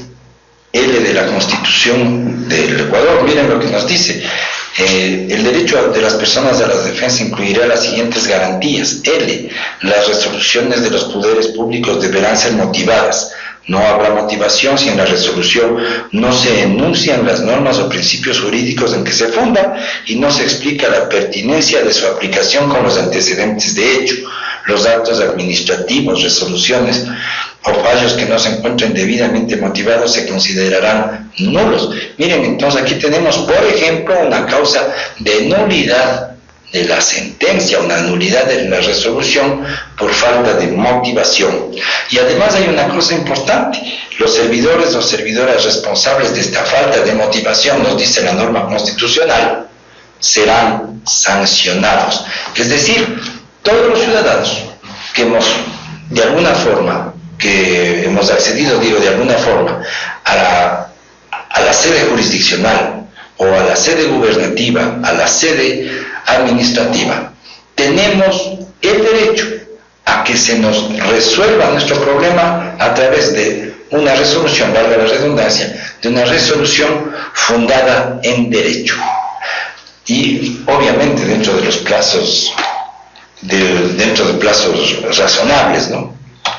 L de la Constitución del Ecuador. Miren lo que nos dice. Eh, el derecho de las personas a la defensa incluirá las siguientes garantías. L. Las resoluciones de los poderes públicos deberán ser motivadas. No habrá motivación si en la resolución no se enuncian las normas o principios jurídicos en que se funda y no se explica la pertinencia de su aplicación con los antecedentes de hecho. Los actos administrativos, resoluciones o fallos que no se encuentren debidamente motivados se considerarán nulos. Miren, entonces aquí tenemos, por ejemplo, una causa de nulidad de la sentencia, una nulidad de la resolución por falta de motivación. Y además hay una cosa importante: los servidores o servidoras responsables de esta falta de motivación, nos dice la norma constitucional, serán sancionados. Es decir, todos los ciudadanos que hemos, de alguna forma, que hemos accedido, digo, de alguna forma, a la, a la sede jurisdiccional o a la sede gubernativa, a la sede administrativa, tenemos el derecho a que se nos resuelva nuestro problema a través de una resolución, valga la redundancia, de una resolución fundada en derecho. Y obviamente dentro de los plazos de, dentro de plazos razonables, ¿no?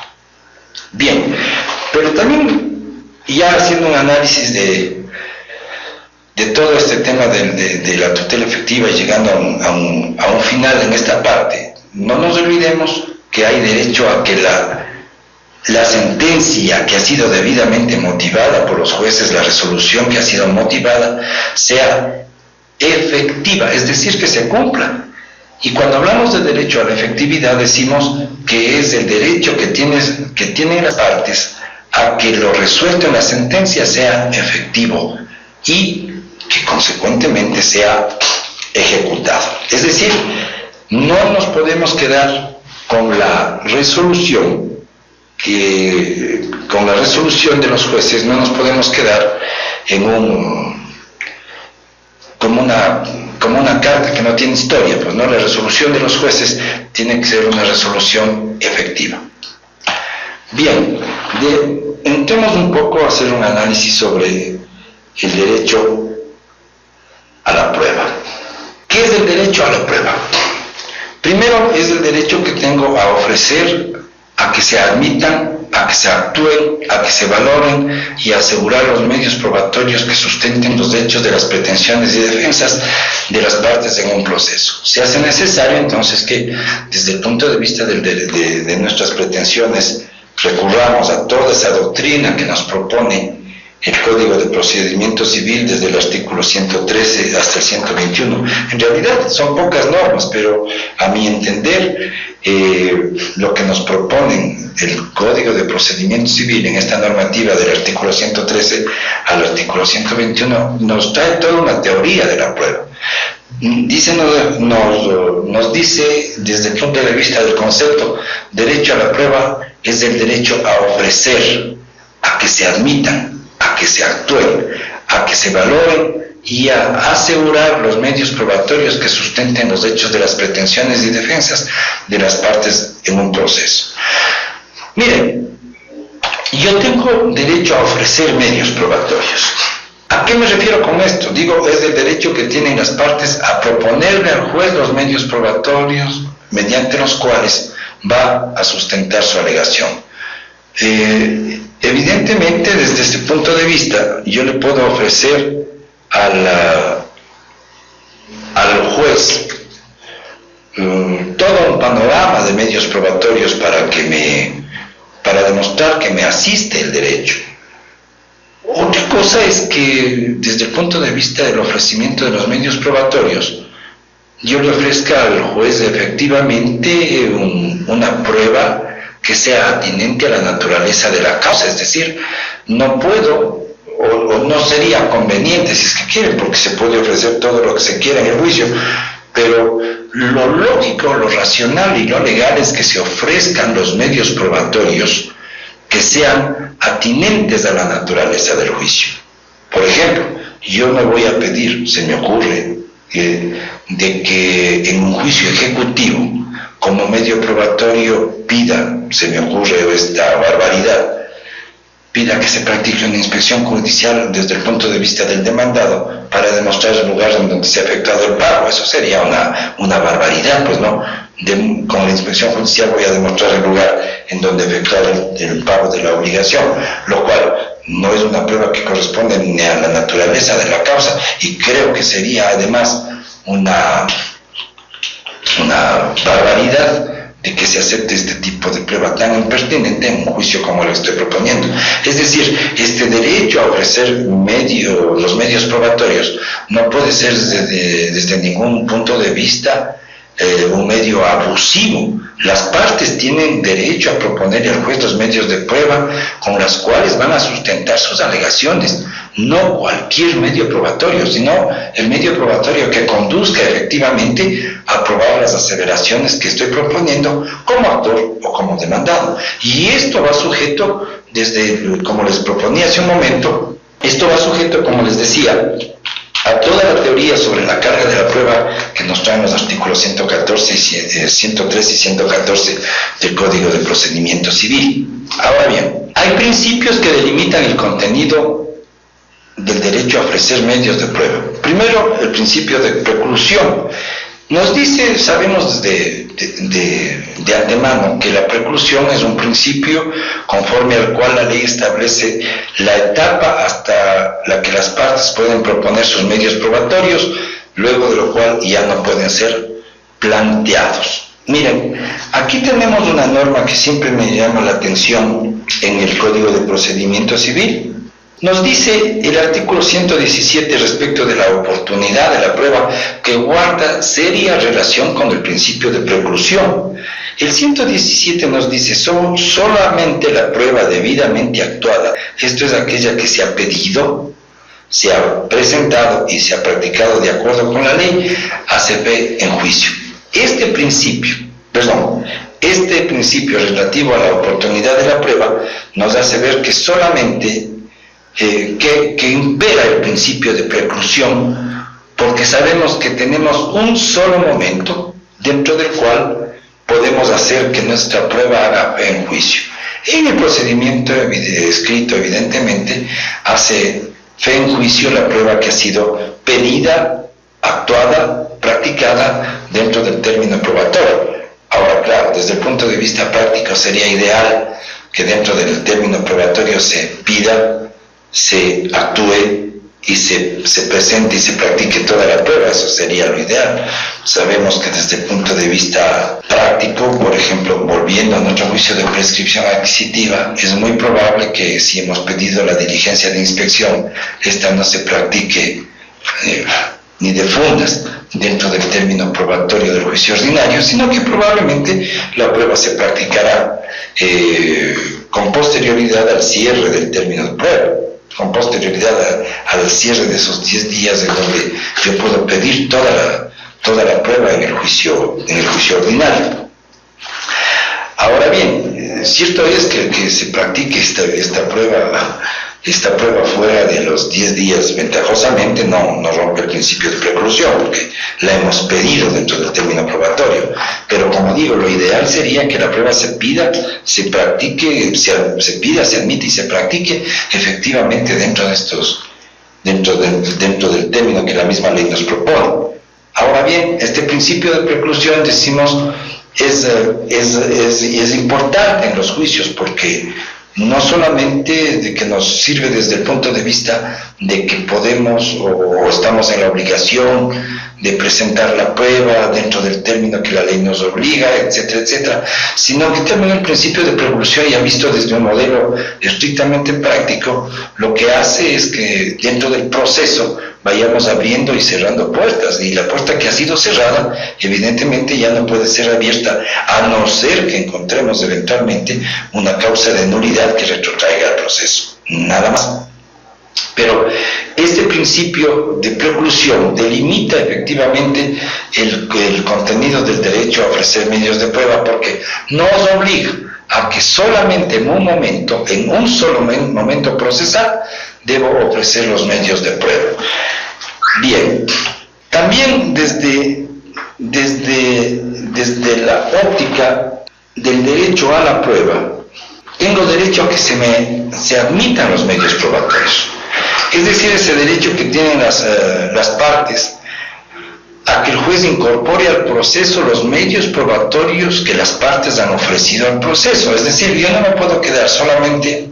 Bien, pero también ya haciendo un análisis de, de todo este tema de, de, de la tutela efectiva y llegando a un, a, un, a un final en esta parte, no nos olvidemos que hay derecho a que la, la sentencia que ha sido debidamente motivada por los jueces, la resolución que ha sido motivada, sea efectiva, es decir, que se cumpla. Y cuando hablamos de derecho a la efectividad decimos que es el derecho que, tienes, que tienen las partes a que lo resuelto en la sentencia sea efectivo y que consecuentemente sea ejecutado. Es decir, no nos podemos quedar con la resolución que con la resolución de los jueces, no nos podemos quedar en un como una como una carta que no tiene historia, pues no, la resolución de los jueces tiene que ser una resolución efectiva. Bien, de, entremos un poco a hacer un análisis sobre el derecho a la prueba. ¿Qué es el derecho a la prueba? Primero es el derecho que tengo a ofrecer, a que se admitan, a que se actúen, a que se valoren y a asegurar los medios probatorios que sustenten los hechos de las pretensiones y defensas de las partes en un proceso. Se hace necesario entonces que desde el punto de vista de, de, de, de nuestras pretensiones recurramos a toda esa doctrina que nos propone el Código de Procedimiento Civil desde el artículo ciento trece hasta el ciento veintiuno. En realidad son pocas normas, pero a mi entender eh, lo que nos proponen el Código de Procedimiento Civil en esta normativa del artículo ciento trece al artículo ciento veintiuno nos trae toda una teoría de la prueba. Dice, nos, nos, nos dice desde el punto de vista del concepto, derecho a la prueba es el derecho a ofrecer, a que se admitan, a que se actúen, a que se valoren y a asegurar los medios probatorios que sustenten los hechos de las pretensiones y defensas de las partes en un proceso. Miren, yo tengo derecho a ofrecer medios probatorios. ¿A qué me refiero con esto? Digo, es el derecho que tienen las partes a proponerle al juez los medios probatorios mediante los cuales va a sustentar su alegación. Eh, evidentemente, desde este punto de vista, yo le puedo ofrecer a la, al juez um, todo un panorama de medios probatorios para que me, para demostrar que me asiste el derecho. Otra cosa es que desde el punto de vista del ofrecimiento de los medios probatorios, yo le ofrezca al juez efectivamente un, una prueba que sea atinente a la naturaleza de la causa, es decir, no puedo o, o no sería conveniente, si es que quieren, porque se puede ofrecer todo lo que se quiera en el juicio, pero lo lógico, lo racional y lo legal es que se ofrezcan los medios probatorios que sean atinentes a la naturaleza del juicio. Por ejemplo, yo me voy a pedir, se me ocurre, eh, de que en un juicio ejecutivo, como medio probatorio, pida, se me ocurre esta barbaridad, pida que se practique una inspección judicial desde el punto de vista del demandado para demostrar el lugar en donde se ha efectuado el pago. Eso sería una, una barbaridad, pues no. De, con la inspección judicial voy a demostrar el lugar en donde efectuar el, el pago de la obligación, lo cual no es una prueba que corresponde ni a la naturaleza de la causa, y creo que sería además una, una barbaridad de que se acepte este tipo de prueba tan impertinente en un juicio como lo estoy proponiendo. Es decir, este derecho a ofrecer medio, los medios probatorios no puede ser desde, desde ningún punto de vista Eh, un medio abusivo. Las partes tienen derecho a proponerle al juez los medios de prueba con las cuales van a sustentar sus alegaciones, no cualquier medio probatorio, sino el medio probatorio que conduzca efectivamente a probar las aseveraciones que estoy proponiendo como actor o como demandado. Y esto va sujeto, desde, como les proponía hace un momento, esto va sujeto, como les decía, a toda la teoría sobre la carga de la prueba que nos traen los artículos ciento catorce y ciento trece y ciento catorce del Código de Procedimiento Civil. Ahora bien, hay principios que delimitan el contenido del derecho a ofrecer medios de prueba. Primero, el principio de preclusión. Nos dice, sabemos de, de, de, de antemano que la preclusión es un principio conforme al cual la ley establece la etapa hasta la que las partes pueden proponer sus medios probatorios, luego de lo cual ya no pueden ser planteados. Miren, aquí tenemos una norma que siempre me llama la atención en el Código de Procedimiento Civil. Nos dice el artículo ciento diecisiete respecto de la oportunidad de la prueba que guarda seria relación con el principio de preclusión. El ciento diecisiete nos dice, son solamente la prueba debidamente actuada, esto es aquella que se ha pedido, se ha presentado y se ha practicado de acuerdo con la ley, hace fe en juicio. Este principio, perdón, este principio relativo a la oportunidad de la prueba nos hace ver que solamente Eh, que, que impera el principio de preclusión, porque sabemos que tenemos un solo momento dentro del cual podemos hacer que nuestra prueba haga fe en juicio. En el procedimiento escrito, evidentemente, hace fe en juicio la prueba que ha sido pedida, actuada, practicada dentro del término probatorio. Ahora, claro, desde el punto de vista práctico sería ideal que dentro del término probatorio se pida, se actúe y se, se presente y se practique toda la prueba. Eso sería lo ideal. Sabemos que desde el punto de vista práctico, por ejemplo, volviendo a nuestro juicio de prescripción adquisitiva, es muy probable que si hemos pedido la diligencia de inspección, esta no se practique eh, ni de fundas dentro del término probatorio del juicio ordinario, sino que probablemente la prueba se practicará eh, con posterioridad al cierre del término de prueba, con posterioridad a, al cierre de esos diez días en donde yo puedo pedir toda la, toda la prueba en el juicio, en el juicio ordinario. Ahora bien, cierto es que, que se practique esta, esta prueba esta prueba fuera de los diez días ventajosamente no, no rompe el principio de preclusión, porque la hemos pedido dentro del término probatorio. Pero como digo, lo ideal sería que la prueba se pida, se practique, se, se pida, se admite y se practique efectivamente dentro de estos, dentro del, dentro del término que la misma ley nos propone. Ahora bien, este principio de preclusión, decimos, es, es, es, es importante en los juicios, porque no solamente de que nos sirve desde el punto de vista de que podemos o, o estamos en la obligación de presentar la prueba dentro del término que la ley nos obliga, etcétera, etcétera, sino que también el principio de preclusión, ya visto desde un modelo estrictamente práctico, lo que hace es que dentro del proceso vayamos abriendo y cerrando puertas, y la puerta que ha sido cerrada evidentemente ya no puede ser abierta, a no ser que encontremos eventualmente una causa de nulidad que retrotraiga el proceso, nada más. Pero este principio de preclusión delimita efectivamente el, el contenido del derecho a ofrecer medios de prueba, porque nos obliga a que solamente en un momento, en un solo momento procesal, debo ofrecer los medios de prueba. Bien, también desde, desde, desde la óptica del derecho a la prueba, tengo derecho a que se me se admitan los medios probatorios. Es decir, ese derecho que tienen las, uh, las partes a que el juez incorpore al proceso los medios probatorios que las partes han ofrecido al proceso. Es decir, yo no me puedo quedar solamente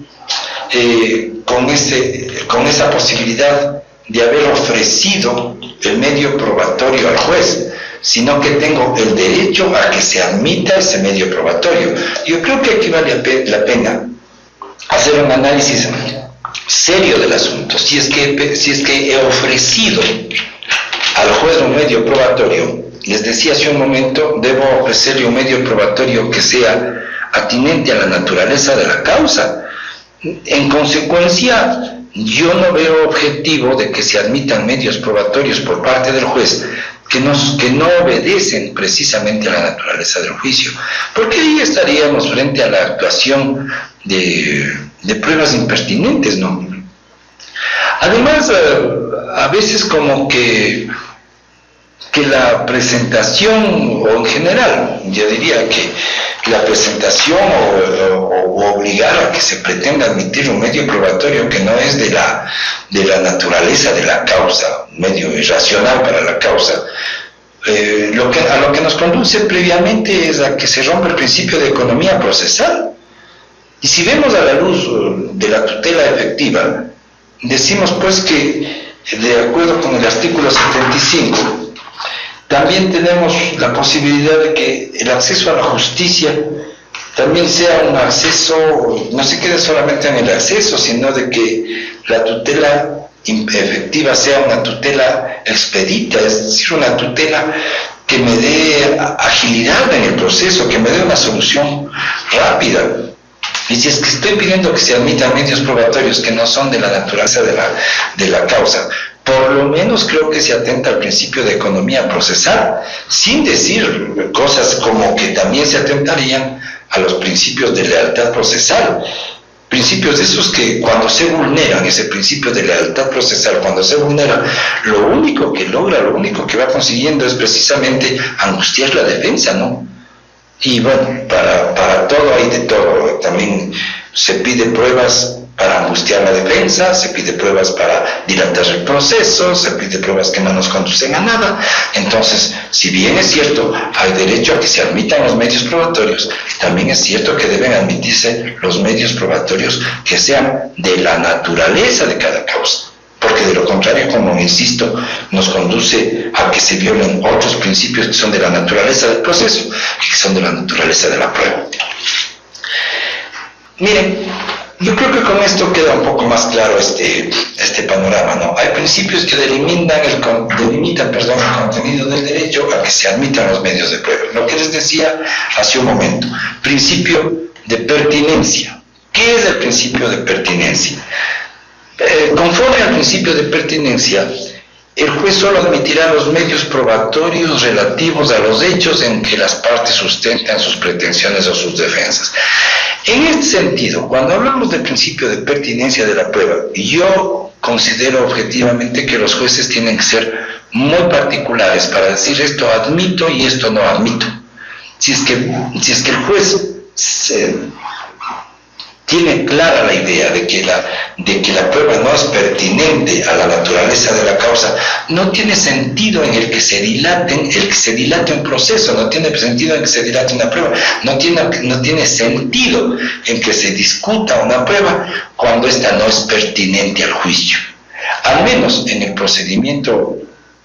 eh, con, ese, con esa posibilidad de haber ofrecido el medio probatorio al juez, sino que tengo el derecho a que se admita ese medio probatorio. Yo creo que aquí vale la pena hacer un análisis serio del asunto. Si es que, si es que he ofrecido al juez un medio probatorio, les decía hace un momento, debo ofrecerle un medio probatorio que sea atinente a la naturaleza de la causa. En consecuencia, yo no veo objetivo de que se admitan medios probatorios por parte del juez que, nos, que no obedecen precisamente a la naturaleza del juicio, porque ahí estaríamos frente a la actuación de, de pruebas impertinentes, ¿no? Además, a veces como que, que la presentación, o en general, yo diría que la presentación o, o, o obligar a que se pretenda admitir un medio probatorio que no es de la, de la naturaleza de la causa, un medio irracional para la causa, eh, lo que, a lo que nos conduce previamente es a que se rompe el principio de economía procesal. Y si vemos a la luz de la tutela efectiva, decimos pues que, de acuerdo con el artículo setenta y cinco, también tenemos la posibilidad de que el acceso a la justicia también sea un acceso, no se quede solamente en el acceso, sino de que la tutela efectiva sea una tutela expedita, es decir, una tutela que me dé agilidad en el proceso, que me dé una solución rápida. Y si es que estoy pidiendo que se admitan medios probatorios que no son de la naturaleza de la, de la causa, por lo menos creo que se atenta al principio de economía procesal, sin decir cosas como que también se atentarían a los principios de lealtad procesal. Principios de esos que cuando se vulneran, ese principio de lealtad procesal, cuando se vulnera, lo único que logra, lo único que va consiguiendo es precisamente angustiar la defensa, ¿no? Y bueno, para, para todo hay de todo. También se pide pruebas para angustiar la defensa, se pide pruebas para dilatar el proceso, se pide pruebas que no nos conducen a nada. Entonces, si bien es cierto, hay derecho a que se admitan los medios probatorios, también es cierto que deben admitirse los medios probatorios que sean de la naturaleza de cada causa. Porque de lo contrario, como insisto, nos conduce a que se violen otros principios que son de la naturaleza del proceso y que son de la naturaleza de la prueba. Miren, yo creo que con esto queda un poco más claro este, este panorama, ¿no? Hay principios que delimitan, el, delimitan perdón, el contenido del derecho a que se admitan los medios de prueba. Lo que les decía hace un momento, principio de pertinencia. ¿Qué es el principio de pertinencia? Eh, conforme al principio de pertinencia, el juez solo admitirá los medios probatorios relativos a los hechos en que las partes sustentan sus pretensiones o sus defensas. En este sentido, cuando hablamos del principio de pertinencia de la prueba, yo considero objetivamente que los jueces tienen que ser muy particulares para decir esto admito y esto no admito. Si es que, si es que el juez se, tiene clara la idea de que la, de que la prueba no es pertinente a la naturaleza de la causa, no tiene sentido en el que se dilaten, el que se dilate un proceso, no tiene sentido en que se dilate una prueba, no tiene, no tiene sentido en que se discuta una prueba cuando ésta no es pertinente al juicio. Al menos en el procedimiento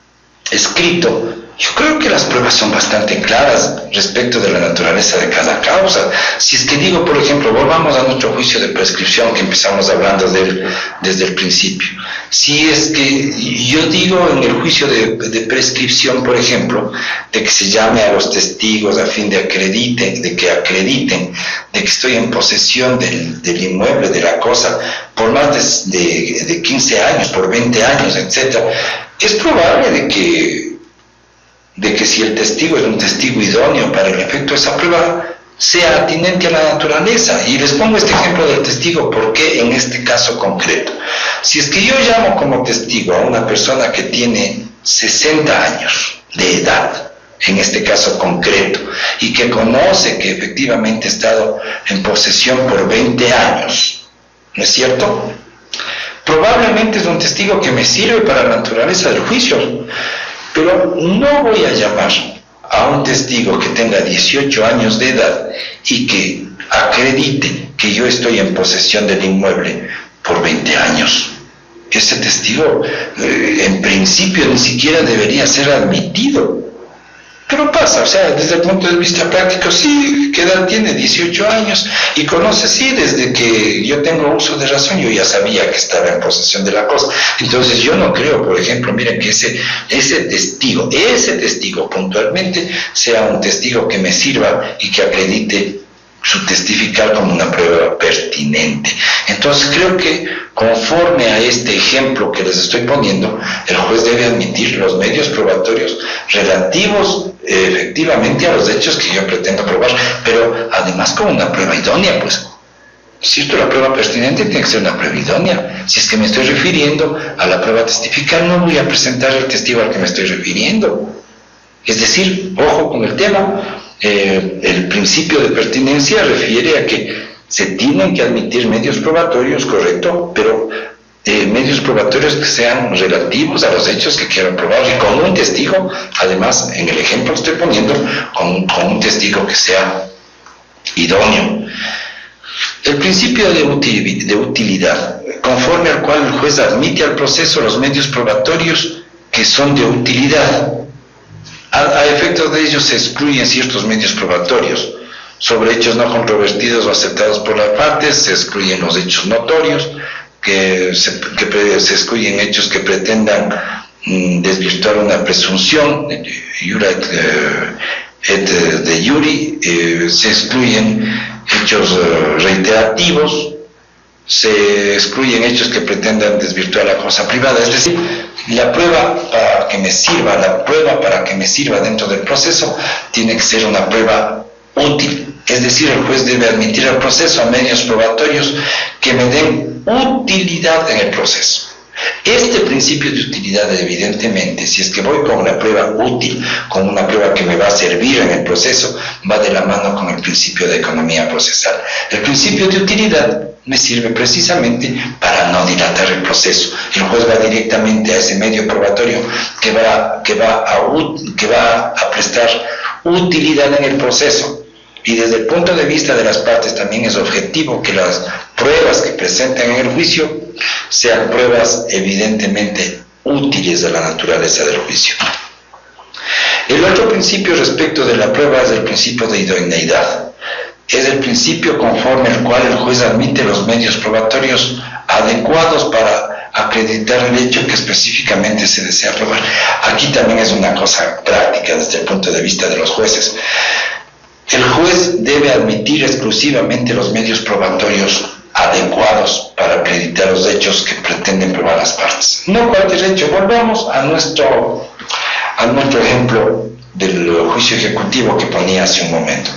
escrito, yo creo que las pruebas son bastante claras respecto de la naturaleza de cada causa. Si es que digo, por ejemplo, volvamos a nuestro juicio de prescripción que empezamos hablando de él desde el principio. Si es que yo digo en el juicio de, de prescripción, por ejemplo, de que se llame a los testigos a fin de acrediten, de que acrediten de que estoy en posesión del, del inmueble, de la cosa, por más de, de, de quince años, por veinte años, etcétera, es probable de que de que si el testigo es un testigo idóneo para el efecto de esa prueba, sea atinente a la naturaleza. Y les pongo este ejemplo del testigo, ¿por qué en este caso concreto? Si es que yo llamo como testigo a una persona que tiene sesenta años de edad, en este caso concreto, y que conoce que efectivamente ha estado en posesión por veinte años, ¿no es cierto? Probablemente es un testigo que me sirve para la naturaleza del juicio. Pero no voy a llamar a un testigo que tenga dieciocho años de edad y que acredite que yo estoy en posesión del inmueble por veinte años. Ese testigo, eh, en principio, ni siquiera debería ser admitido. Pero pasa, o sea, desde el punto de vista práctico, sí, ¿qué edad tiene? dieciocho años, y conoce, sí, desde que yo tengo uso de razón, yo ya sabía que estaba en posesión de la cosa. Entonces yo no creo, por ejemplo, miren, que ese, ese testigo, ese testigo puntualmente, sea un testigo que me sirva y que acredite su testificar como una prueba pertinente. Entonces creo que conforme a este ejemplo que les estoy poniendo, el juez debe admitir los medios probatorios relativos eh, efectivamente a los hechos que yo pretendo probar, pero además como una prueba idónea, pues. ¿Cierto? La prueba pertinente tiene que ser una prueba idónea. Si es que me estoy refiriendo a la prueba testificar, no voy a presentar el testigo al que me estoy refiriendo. Es decir, ojo con el tema. Eh, el principio de pertinencia refiere a que se tienen que admitir medios probatorios, correcto, pero eh, medios probatorios que sean relativos a los hechos que quieran probar y con un testigo, además, en el ejemplo que estoy poniendo, con, con un testigo que sea idóneo. El principio de, util, de utilidad, conforme al cual el juez admite al proceso los medios probatorios que son de utilidad. A, a efectos de ello se excluyen ciertos medios probatorios. Sobre hechos no controvertidos o aceptados por las partes, se excluyen los hechos notorios, que se, que pre, se excluyen hechos que pretendan mm, desvirtuar una presunción, jura et, et de juri, eh, se excluyen hechos uh, reiterativos, se excluyen hechos que pretendan desvirtuar la cosa privada. Es decir, la prueba para que me sirva, la prueba para que me sirva dentro del proceso tiene que ser una prueba útil. Es decir, el juez debe admitir al proceso a medios probatorios que me den utilidad en el proceso. Este principio de utilidad, evidentemente, si es que voy con una prueba útil, con una prueba que me va a servir en el proceso, va de la mano con el principio de economía procesal. El principio de utilidad me sirve precisamente para no dilatar el proceso. El juez va directamente a ese medio probatorio que va, que va, a, que va a prestar utilidad en el proceso. Y desde el punto de vista de las partes también es objetivo que las pruebas que presenten en el juicio sean pruebas evidentemente útiles de la naturaleza del juicio. El otro principio respecto de la prueba es el principio de idoneidad. Es el principio conforme al cual el juez admite los medios probatorios adecuados para acreditar el hecho que específicamente se desea probar. Aquí también es una cosa práctica desde el punto de vista de los jueces. El juez debe admitir exclusivamente los medios probatorios adecuados para acreditar los hechos que pretenden probar las partes. No cualquier hecho. Volvamos a nuestro, a nuestro ejemplo del juicio ejecutivo que ponía hace un momento.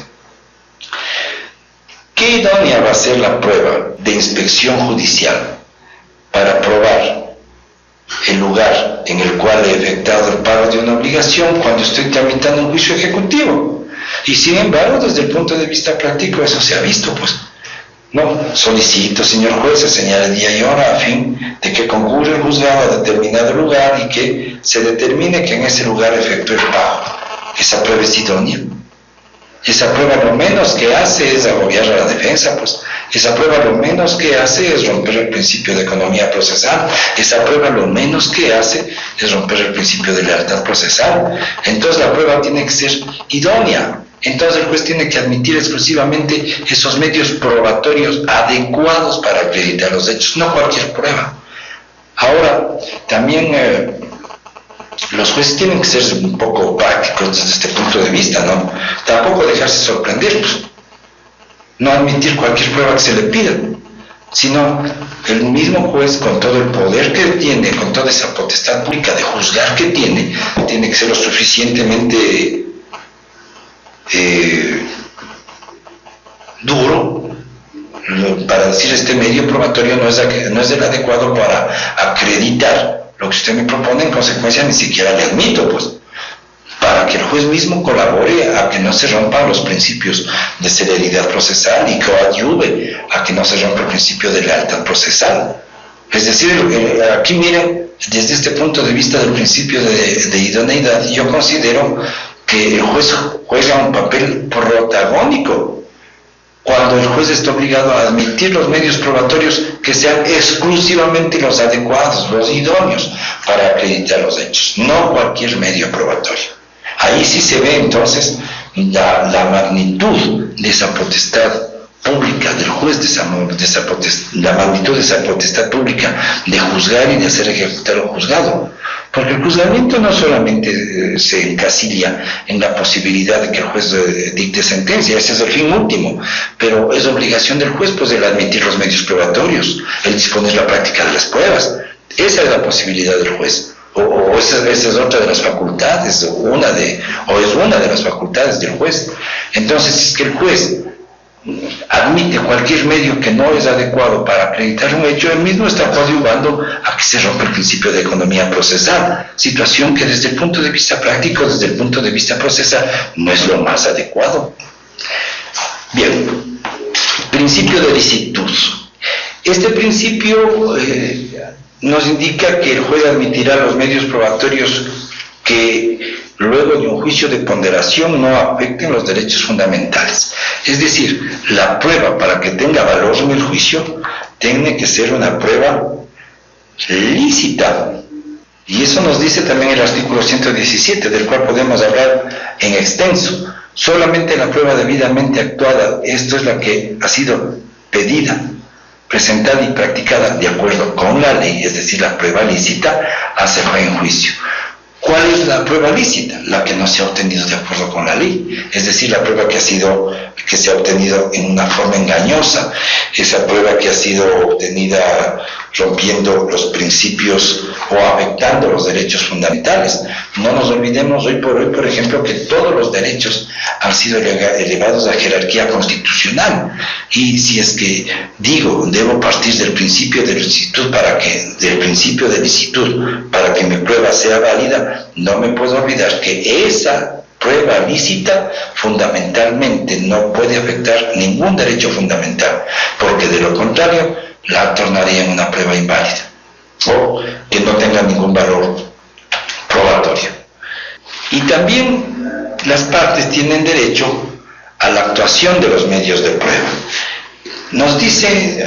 ¿Qué idónea va a ser la prueba de inspección judicial para probar el lugar en el cual he efectuado el pago de una obligación cuando estoy tramitando un juicio ejecutivo? Y sin embargo, desde el punto de vista práctico, eso se ha visto, pues. No, solicito, señor juez, se señala el día y hora a fin de que concurra el juzgado a determinado lugar y que se determine que en ese lugar efectúe el pago. Esa prueba es idónea. Esa prueba lo menos que hace es agobiar a la defensa, pues. Esa prueba lo menos que hace es romper el principio de economía procesal. Esa prueba lo menos que hace es romper el principio de lealtad procesal. Entonces la prueba tiene que ser idónea. Entonces el juez tiene que admitir exclusivamente esos medios probatorios adecuados para acreditar los hechos, no cualquier prueba. Ahora, también eh, los jueces tienen que ser un poco prácticos desde este punto de vista, ¿no? Tampoco dejarse sorprender, pues. No admitir cualquier prueba que se le pida, sino el mismo juez, con todo el poder que tiene, con toda esa potestad pública de juzgar que tiene, tiene que ser lo suficientemente Eh, duro para decir este medio probatorio no es, no es el adecuado para acreditar lo que usted me propone, en consecuencia ni siquiera le admito, pues, para que el juez mismo colabore a que no se rompan los principios de celeridad procesal y coadyuve a que no se rompa el principio de lealtad procesal. Es decir, eh, aquí miren, desde este punto de vista del principio de, de idoneidad, yo considero que el juez juega un papel protagónico cuando el juez está obligado a admitir los medios probatorios que sean exclusivamente los adecuados, los idóneos para acreditar los hechos, no cualquier medio probatorio. Ahí sí se ve entonces la, la magnitud de esa potestad pública del juez, de esa, de esa potestad, la magnitud de esa potestad pública de juzgar y de hacer ejecutar un juzgado. Porque el juzgamiento no solamente eh, se encasilla en la posibilidad de que el juez eh, dicte sentencia, ese es el fin último, pero es obligación del juez pues el admitir los medios probatorios, el disponer la práctica de las pruebas. Esa es la posibilidad del juez, o, o esa, esa es otra de las facultades, o, una de, o es una de las facultades del juez. Entonces, si es que el juez admite cualquier medio que no es adecuado para acreditar un hecho, él mismo está coadyuvando a que se rompa el principio de economía procesal, situación que desde el punto de vista práctico, desde el punto de vista procesal, no es lo más adecuado. Bien, principio de licitud. Este principio eh, nos indica que el juez admitirá los medios probatorios que luego de un juicio de ponderación no afecten los derechos fundamentales. Es decir, la prueba, para que tenga valor en el juicio, tiene que ser una prueba lícita. Y eso nos dice también el artículo ciento diecisiete, del cual podemos hablar en extenso. Solamente la prueba debidamente actuada, esto es la que ha sido pedida, presentada y practicada de acuerdo con la ley, es decir, la prueba lícita, hace en juicio. ¿Cuál es la prueba lícita? La que no se ha obtenido de acuerdo con la ley, es decir, la prueba que ha sido, que se ha obtenido en una forma engañosa, esa prueba que ha sido obtenida rompiendo los principios o afectando los derechos fundamentales. No nos olvidemos hoy por hoy, por ejemplo, que todos los derechos han sido elevados a jerarquía constitucional, y si es que digo, debo partir del principio de licitud para que, del principio de licitud para que mi prueba sea válida, no me puedo olvidar que esa prueba lícita fundamentalmente no puede afectar ningún derecho fundamental, porque de lo contrario la tornaría en una prueba inválida o que no tenga ningún valor probatorio. Y también las partes tienen derecho a la actuación de los medios de prueba. Nos dice,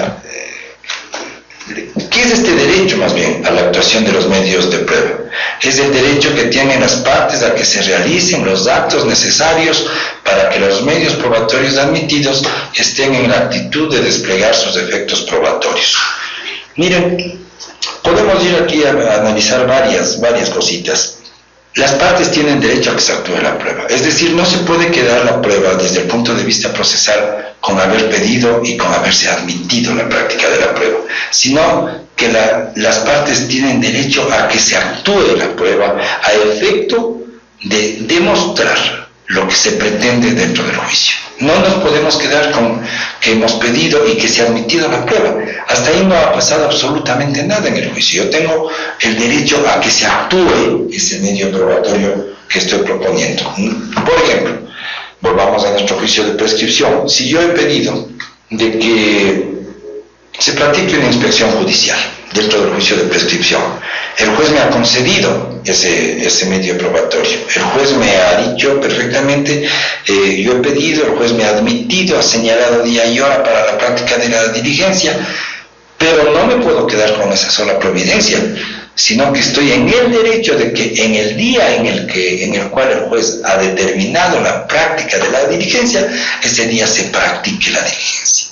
¿qué es este derecho más bien a la actuación de los medios de prueba? Es el derecho que tienen las partes a que se realicen los actos necesarios para que los medios probatorios admitidos estén en la actitud de desplegar sus efectos probatorios. Miren, podemos ir aquí a, a analizar varias, varias cositas. Las partes tienen derecho a que se actúe la prueba, es decir, no se puede quedar la prueba desde el punto de vista procesal con haber pedido y con haberse admitido la práctica de la prueba, sino que la, las partes tienen derecho a que se actúe la prueba a efecto de demostrar lo que se pretende dentro del juicio. No nos podemos quedar con que hemos pedido y que se ha admitido la prueba. Hasta ahí no ha pasado absolutamente nada en el juicio. Yo tengo el derecho a que se actúe ese medio probatorio que estoy proponiendo. Por ejemplo, volvamos a nuestro juicio de prescripción. Si yo he pedido de que se practique una inspección judicial dentro del juicio de prescripción, el juez me ha concedido ese, ese medio probatorio, el juez me ha dicho perfectamente, eh, yo he pedido, el juez me ha admitido, ha señalado día y hora para la práctica de la diligencia, pero no me puedo quedar con esa sola providencia, sino que estoy en el derecho de que en el día en el, que, en el cual el juez ha determinado la práctica de la diligencia, ese día se practique la diligencia.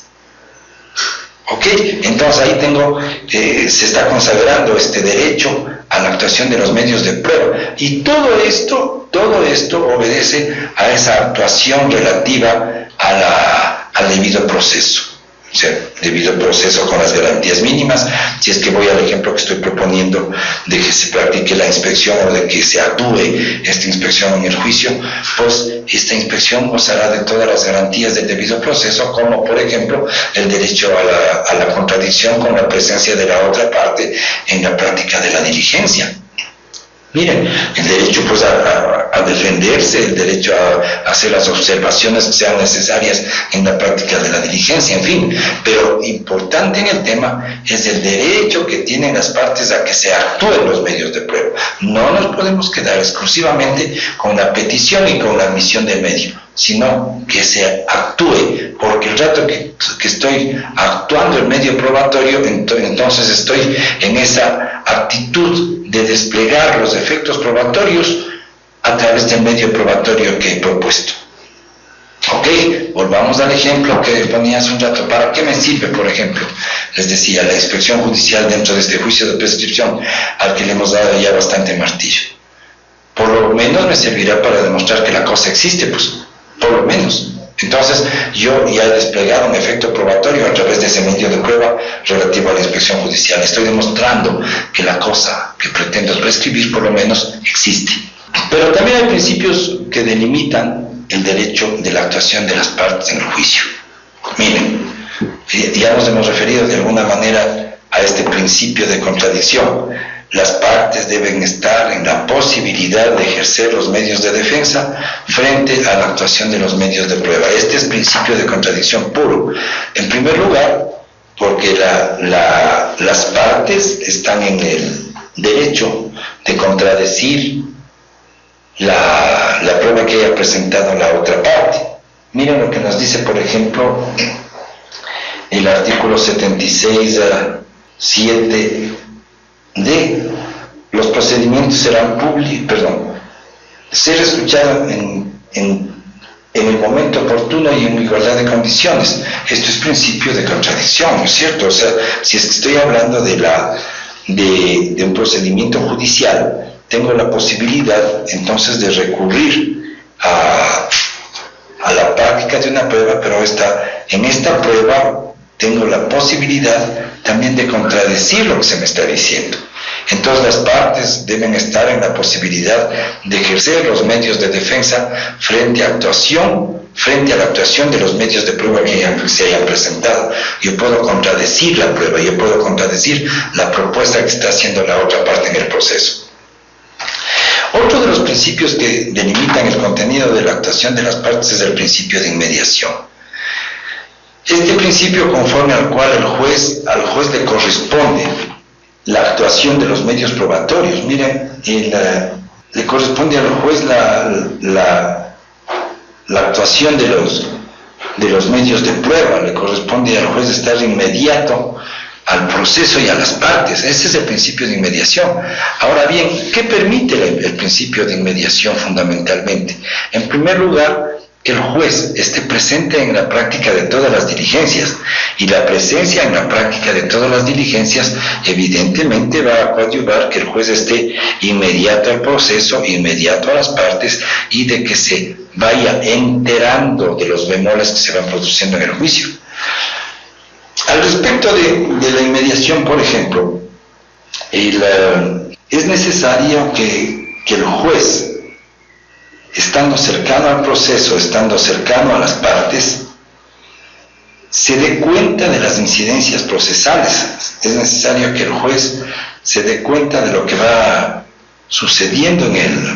¿Ok? Entonces ahí tengo, eh, se está consagrando este derecho a la actuación de los medios de prueba. Y todo esto, todo esto obedece a esa actuación relativa a la, al debido proceso. O sea, debido proceso con las garantías mínimas. Si es que voy al ejemplo que estoy proponiendo de que se practique la inspección o de que se actúe esta inspección en el juicio, pues esta inspección gozará de todas las garantías del debido proceso, como por ejemplo el derecho a la, a la contradicción con la presencia de la otra parte en la práctica de la diligencia. Miren, el derecho pues a, a, a defenderse, el derecho a, a hacer las observaciones que sean necesarias en la práctica de la diligencia, en fin. Pero importante en el tema es el derecho que tienen las partes a que se actúen los medios de prueba. No nos podemos quedar exclusivamente con la petición y con la admisión del medio, sino que se actúe, porque el rato que, que estoy actuando el medio probatorio, entonces estoy en esa actitud de desplegar los efectos probatorios a través del medio probatorio que he propuesto. Ok, volvamos al ejemplo que ponía hace un rato. ¿Para qué me sirve, por ejemplo? Les decía, la inspección judicial dentro de este juicio de prescripción, al que le hemos dado ya bastante martillo. Por lo menos me servirá para demostrar que la cosa existe, pues, por lo menos. Entonces, yo ya he desplegado un efecto probatorio a través de ese medio de prueba relativo a la inspección judicial. Estoy demostrando que la cosa que pretendo prescribir, por lo menos, existe. Pero también hay principios que delimitan el derecho de la actuación de las partes en el juicio. Miren, ya nos hemos referido de alguna manera a este principio de contradicción. Las partes deben estar en la posibilidad de ejercer los medios de defensa frente a la actuación de los medios de prueba. Este es principio de contradicción puro. En primer lugar, porque la, la, las partes están en el derecho de contradecir la, la prueba que haya presentado la otra parte. Miren lo que nos dice, por ejemplo, el artículo setenta y seis, siete D. Los procedimientos serán públicos, perdón, ser escuchado en, en, en el momento oportuno y en igualdad de condiciones. Esto es principio de contradicción, ¿no es cierto? O sea, si es que estoy hablando de, la, de, de un procedimiento judicial, tengo la posibilidad entonces de recurrir a, a la práctica de una prueba, pero esta, en esta prueba tengo la posibilidad también de contradecir lo que se me está diciendo. Entonces las partes deben estar en la posibilidad de ejercer los medios de defensa frente a actuación, frente a la actuación de los medios de prueba que se hayan presentado. Yo puedo contradecir la prueba, yo puedo contradecir la propuesta que está haciendo la otra parte en el proceso. Otro de los principios que delimitan el contenido de la actuación de las partes es el principio de inmediación. Este principio, conforme al cual el juez, al juez le corresponde la actuación de los medios probatorios. Miren, el, uh, le corresponde al juez la, la, la actuación de los, de los medios de prueba, le corresponde al juez estar inmediato al proceso y a las partes. Ese es el principio de inmediación. Ahora bien, ¿qué permite el, el principio de inmediación fundamentalmente? En primer lugar, que el juez esté presente en la práctica de todas las diligencias, y la presencia en la práctica de todas las diligencias evidentemente va a coadyuvar que el juez esté inmediato al proceso, inmediato a las partes, y de que se vaya enterando de los bemoles que se van produciendo en el juicio. Al respecto de, de la inmediación, por ejemplo, el, uh, es necesario que, que el juez, estando cercano al proceso, estando cercano a las partes, se dé cuenta de las incidencias procesales. Es necesario que el juez se dé cuenta de lo que va sucediendo en el,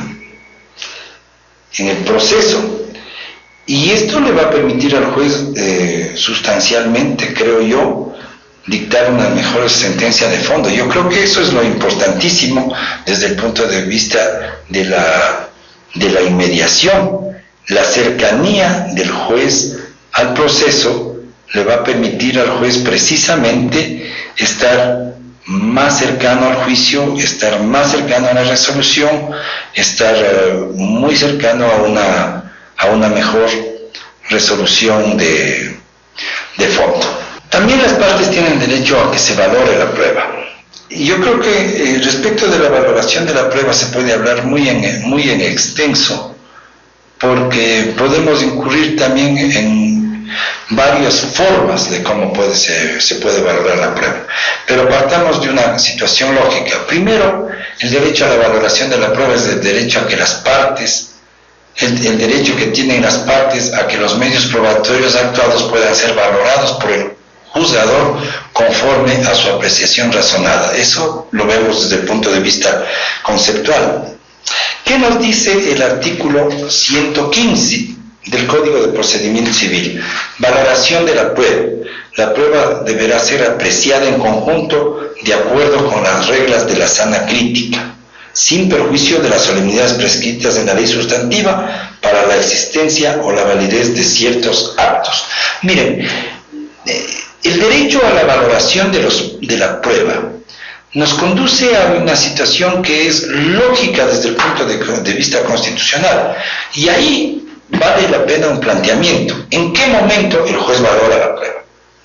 en el proceso. Y esto le va a permitir al juez eh, sustancialmente, creo yo, dictar una mejor sentencia de fondo. Yo creo que eso es lo importantísimo desde el punto de vista de la de la inmediación. La cercanía del juez al proceso le va a permitir al juez precisamente estar más cercano al juicio, estar más cercano a la resolución, estar uh, muy cercano a una, a una mejor resolución de, de fondo. También las partes tienen derecho a que se valore la prueba. Y yo creo que eh, respecto de la valoración de la prueba se puede hablar muy en, muy en extenso, porque podemos incurrir también en varias formas de cómo puede se, se puede valorar la prueba. Pero partamos de una situación lógica. Primero, el derecho a la valoración de la prueba es el derecho a que las partes, el, el derecho que tienen las partes a que los medios probatorios actuados puedan ser valorados por el juzgador conforme a su apreciación razonada. Eso lo vemos desde el punto de vista conceptual. ¿Qué nos dice el artículo ciento quince del Código de Procedimiento Civil? Valoración de la prueba. La prueba deberá ser apreciada en conjunto de acuerdo con las reglas de la sana crítica, sin perjuicio de las solemnidades prescritas en la ley sustantiva para la existencia o la validez de ciertos actos. Miren, eh, el derecho a la valoración de, los, de la prueba nos conduce a una situación que es lógica desde el punto de, de vista constitucional. Y ahí vale la pena un planteamiento. ¿En qué momento el juez valora la prueba?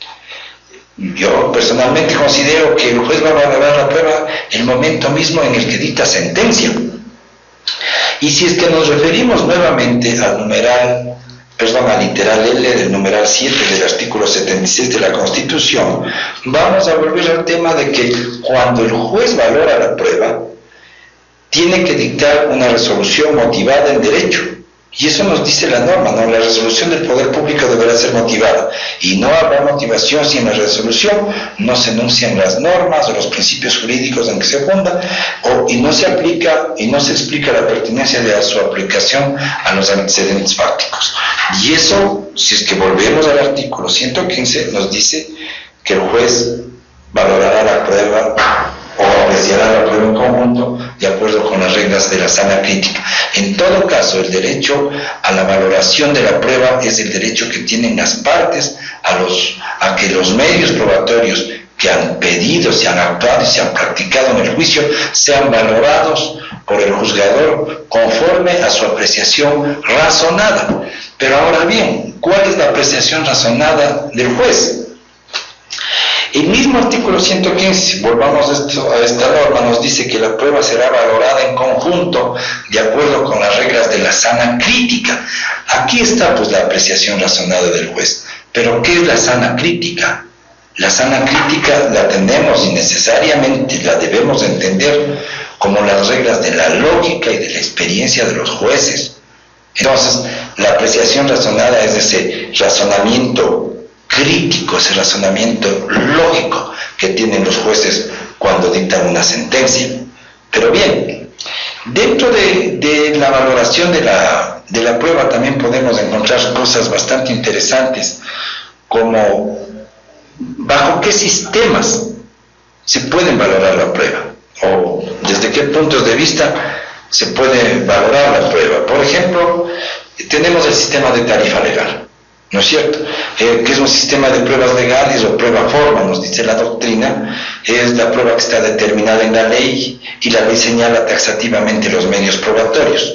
Yo personalmente considero que el juez va a valorar la prueba el momento mismo en el que dicta sentencia. Y si es que nos referimos nuevamente al numeral perdón, al literal L del numeral siete del artículo setenta y seis de la Constitución, vamos a volver al tema de que cuando el juez valora la prueba, tiene que dictar una resolución motivada en derecho. Y eso nos dice la norma, ¿no? La resolución del poder público deberá ser motivada. Y no habrá motivación si en la resolución no se enuncian las normas o los principios jurídicos en que se funda, o, y no se aplica y no se explica la pertinencia de su aplicación a los antecedentes fácticos. Y eso, si es que volvemos al artículo ciento quince, nos dice que el juez valorará la prueba o apreciará la prueba en conjunto de acuerdo con las reglas de la sana crítica. En todo caso, el derecho a la valoración de la prueba es el derecho que tienen las partes a, los, a que los medios probatorios que han pedido, se han actuado y se han practicado en el juicio sean valorados por el juzgador conforme a su apreciación razonada. Pero ahora bien, ¿cuál es la apreciación razonada del juez? El mismo artículo ciento quince, volvamos a, esto, a esta norma, nos dice que la prueba será valorada en conjunto de acuerdo con las reglas de la sana crítica. Aquí está pues la apreciación razonada del juez. Pero ¿qué es la sana crítica? La sana crítica la tenemos y necesariamente la debemos entender como las reglas de la lógica y de la experiencia de los jueces. Entonces, la apreciación razonada es ese razonamiento crítico, ese razonamiento lógico que tienen los jueces cuando dictan una sentencia. Pero bien, dentro de, de la valoración de la, de la prueba también podemos encontrar cosas bastante interesantes, como bajo qué sistemas se pueden valorar la prueba, o desde qué puntos de vista se puede valorar la prueba. Por ejemplo, tenemos el sistema de tarifa legal, ¿no es cierto? Eh, que es un sistema de pruebas legales o prueba forma, nos dice la doctrina, es la prueba que está determinada en la ley y la ley señala taxativamente los medios probatorios.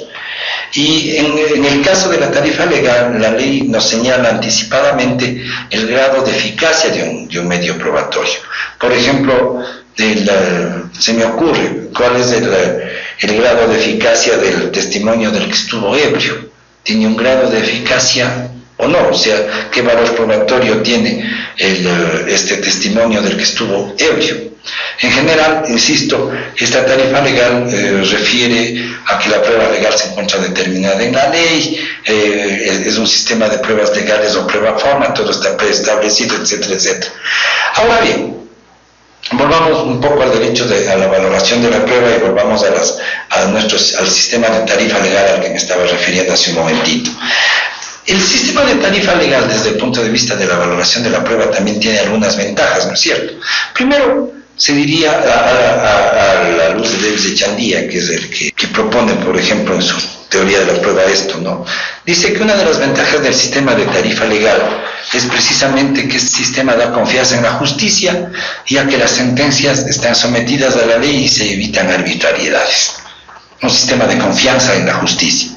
Y en, en el caso de la tarifa legal, la ley nos señala anticipadamente el grado de eficacia de un, de un medio probatorio. Por ejemplo, el, se me ocurre cuál es el, el grado de eficacia del testimonio del que estuvo ebrio. ¿Tiene un grado de eficacia o no? O sea, ¿qué valor probatorio tiene el, este testimonio del que estuvo ebrio? En general, insisto, esta tarifa legal eh, refiere a que la prueba legal se encuentra determinada en la ley, eh, es, es un sistema de pruebas legales o prueba forma, todo está preestablecido, etcétera, etcétera. Ahora bien, volvamos un poco al derecho de, a la valoración de la prueba y volvamos a las, a nuestros, al sistema de tarifa legal al que me estaba refiriendo hace un momentito. El sistema de tarifa legal, desde el punto de vista de la valoración de la prueba, también tiene algunas ventajas, ¿no es cierto? Primero, se diría a, a, a la luz de Davis Echandía, que es el que, que propone, por ejemplo, en su teoría de la prueba esto, ¿no? Dice que una de las ventajas del sistema de tarifa legal es precisamente que este sistema da confianza en la justicia, ya que las sentencias están sometidas a la ley y se evitan arbitrariedades. Un sistema de confianza en la justicia.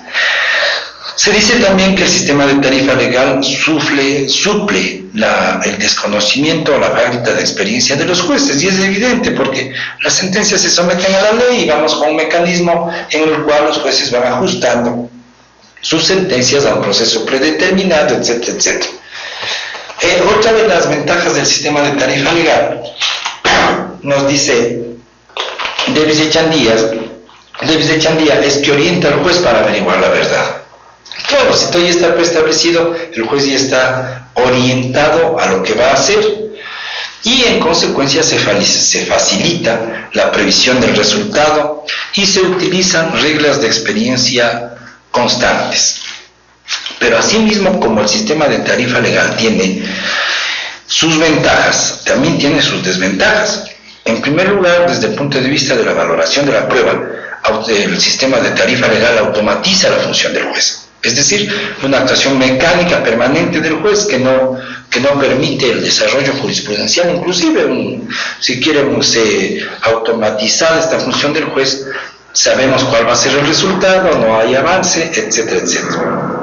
Se dice también que el sistema de tarifa legal sufle, suple la, el desconocimiento o la falta de experiencia de los jueces, y es evidente porque las sentencias se someten a la ley y vamos con un mecanismo en el cual los jueces van ajustando sus sentencias a un proceso predeterminado, etcétera, etcétera. Eh, otra de las ventajas del sistema de tarifa legal nos dice Davis Echandía, Davis Echandía es que orienta al juez para averiguar la verdad. Claro, si todo ya está preestablecido, el juez ya está orientado a lo que va a hacer y en consecuencia se, se facilita la previsión del resultado y se utilizan reglas de experiencia constantes. Pero asimismo, como el sistema de tarifa legal tiene sus ventajas, también tiene sus desventajas. En primer lugar, desde el punto de vista de la valoración de la prueba, el sistema de tarifa legal automatiza la función del juez. Es decir, una actuación mecánica permanente del juez que no, que no permite el desarrollo jurisprudencial. Inclusive, un, si queremos eh, automatizar esta función del juez, sabemos cuál va a ser el resultado, no hay avance, etcétera, etcétera.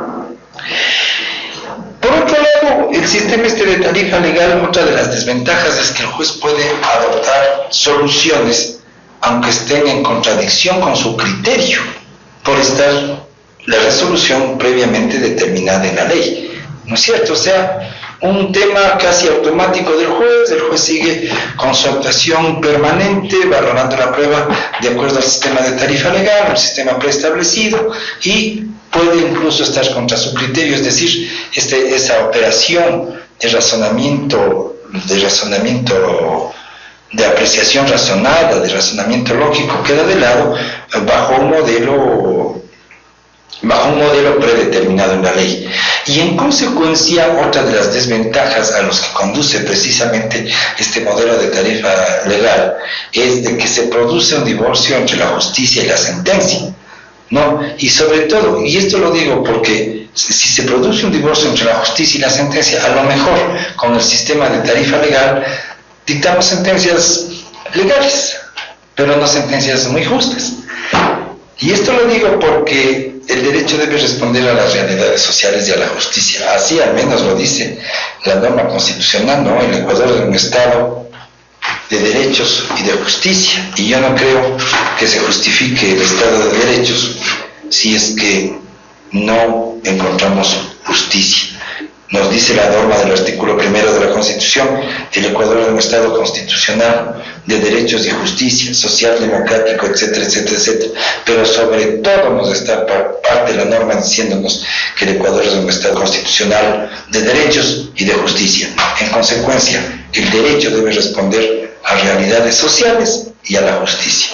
Por otro lado, el sistema este de tarifa legal, otra de las desventajas es que el juez puede adoptar soluciones aunque estén en contradicción con su criterio, por estar la resolución previamente determinada en la ley, ¿no es cierto? O sea, un tema casi automático del juez, el juez sigue con su actuación permanente, valorando la prueba de acuerdo al sistema de tarifa legal, un sistema preestablecido, y puede incluso estar contra su criterio, es decir, este, esa operación de razonamiento, de razonamiento, de apreciación razonada, de razonamiento lógico, queda de lado bajo un modelo bajo un modelo predeterminado en la ley. Y en consecuencia, otra de las desventajas a los que conduce precisamente este modelo de tarifa legal es de que se produce un divorcio entre la justicia y la sentencia, ¿no? Y sobre todo, y esto lo digo porque si se produce un divorcio entre la justicia y la sentencia, a lo mejor con el sistema de tarifa legal dictamos sentencias legales, pero no sentencias muy justas. Y esto lo digo porque el derecho debe responder a las realidades sociales y a la justicia. Así al menos lo dice la norma constitucional, ¿no? El Ecuador es un Estado de derechos y de justicia. Y yo no creo que se justifique el Estado de derechos si es que no encontramos justicia. Nos dice la norma del artículo primero de la Constitución: el Ecuador es un Estado constitucional de derechos y justicia, social, democrático, etcétera, etcétera, etcétera. Pero sobre todo nos está parte de la norma diciéndonos que el Ecuador es un Estado constitucional de derechos y de justicia. En consecuencia, el derecho debe responder a realidades sociales y a la justicia.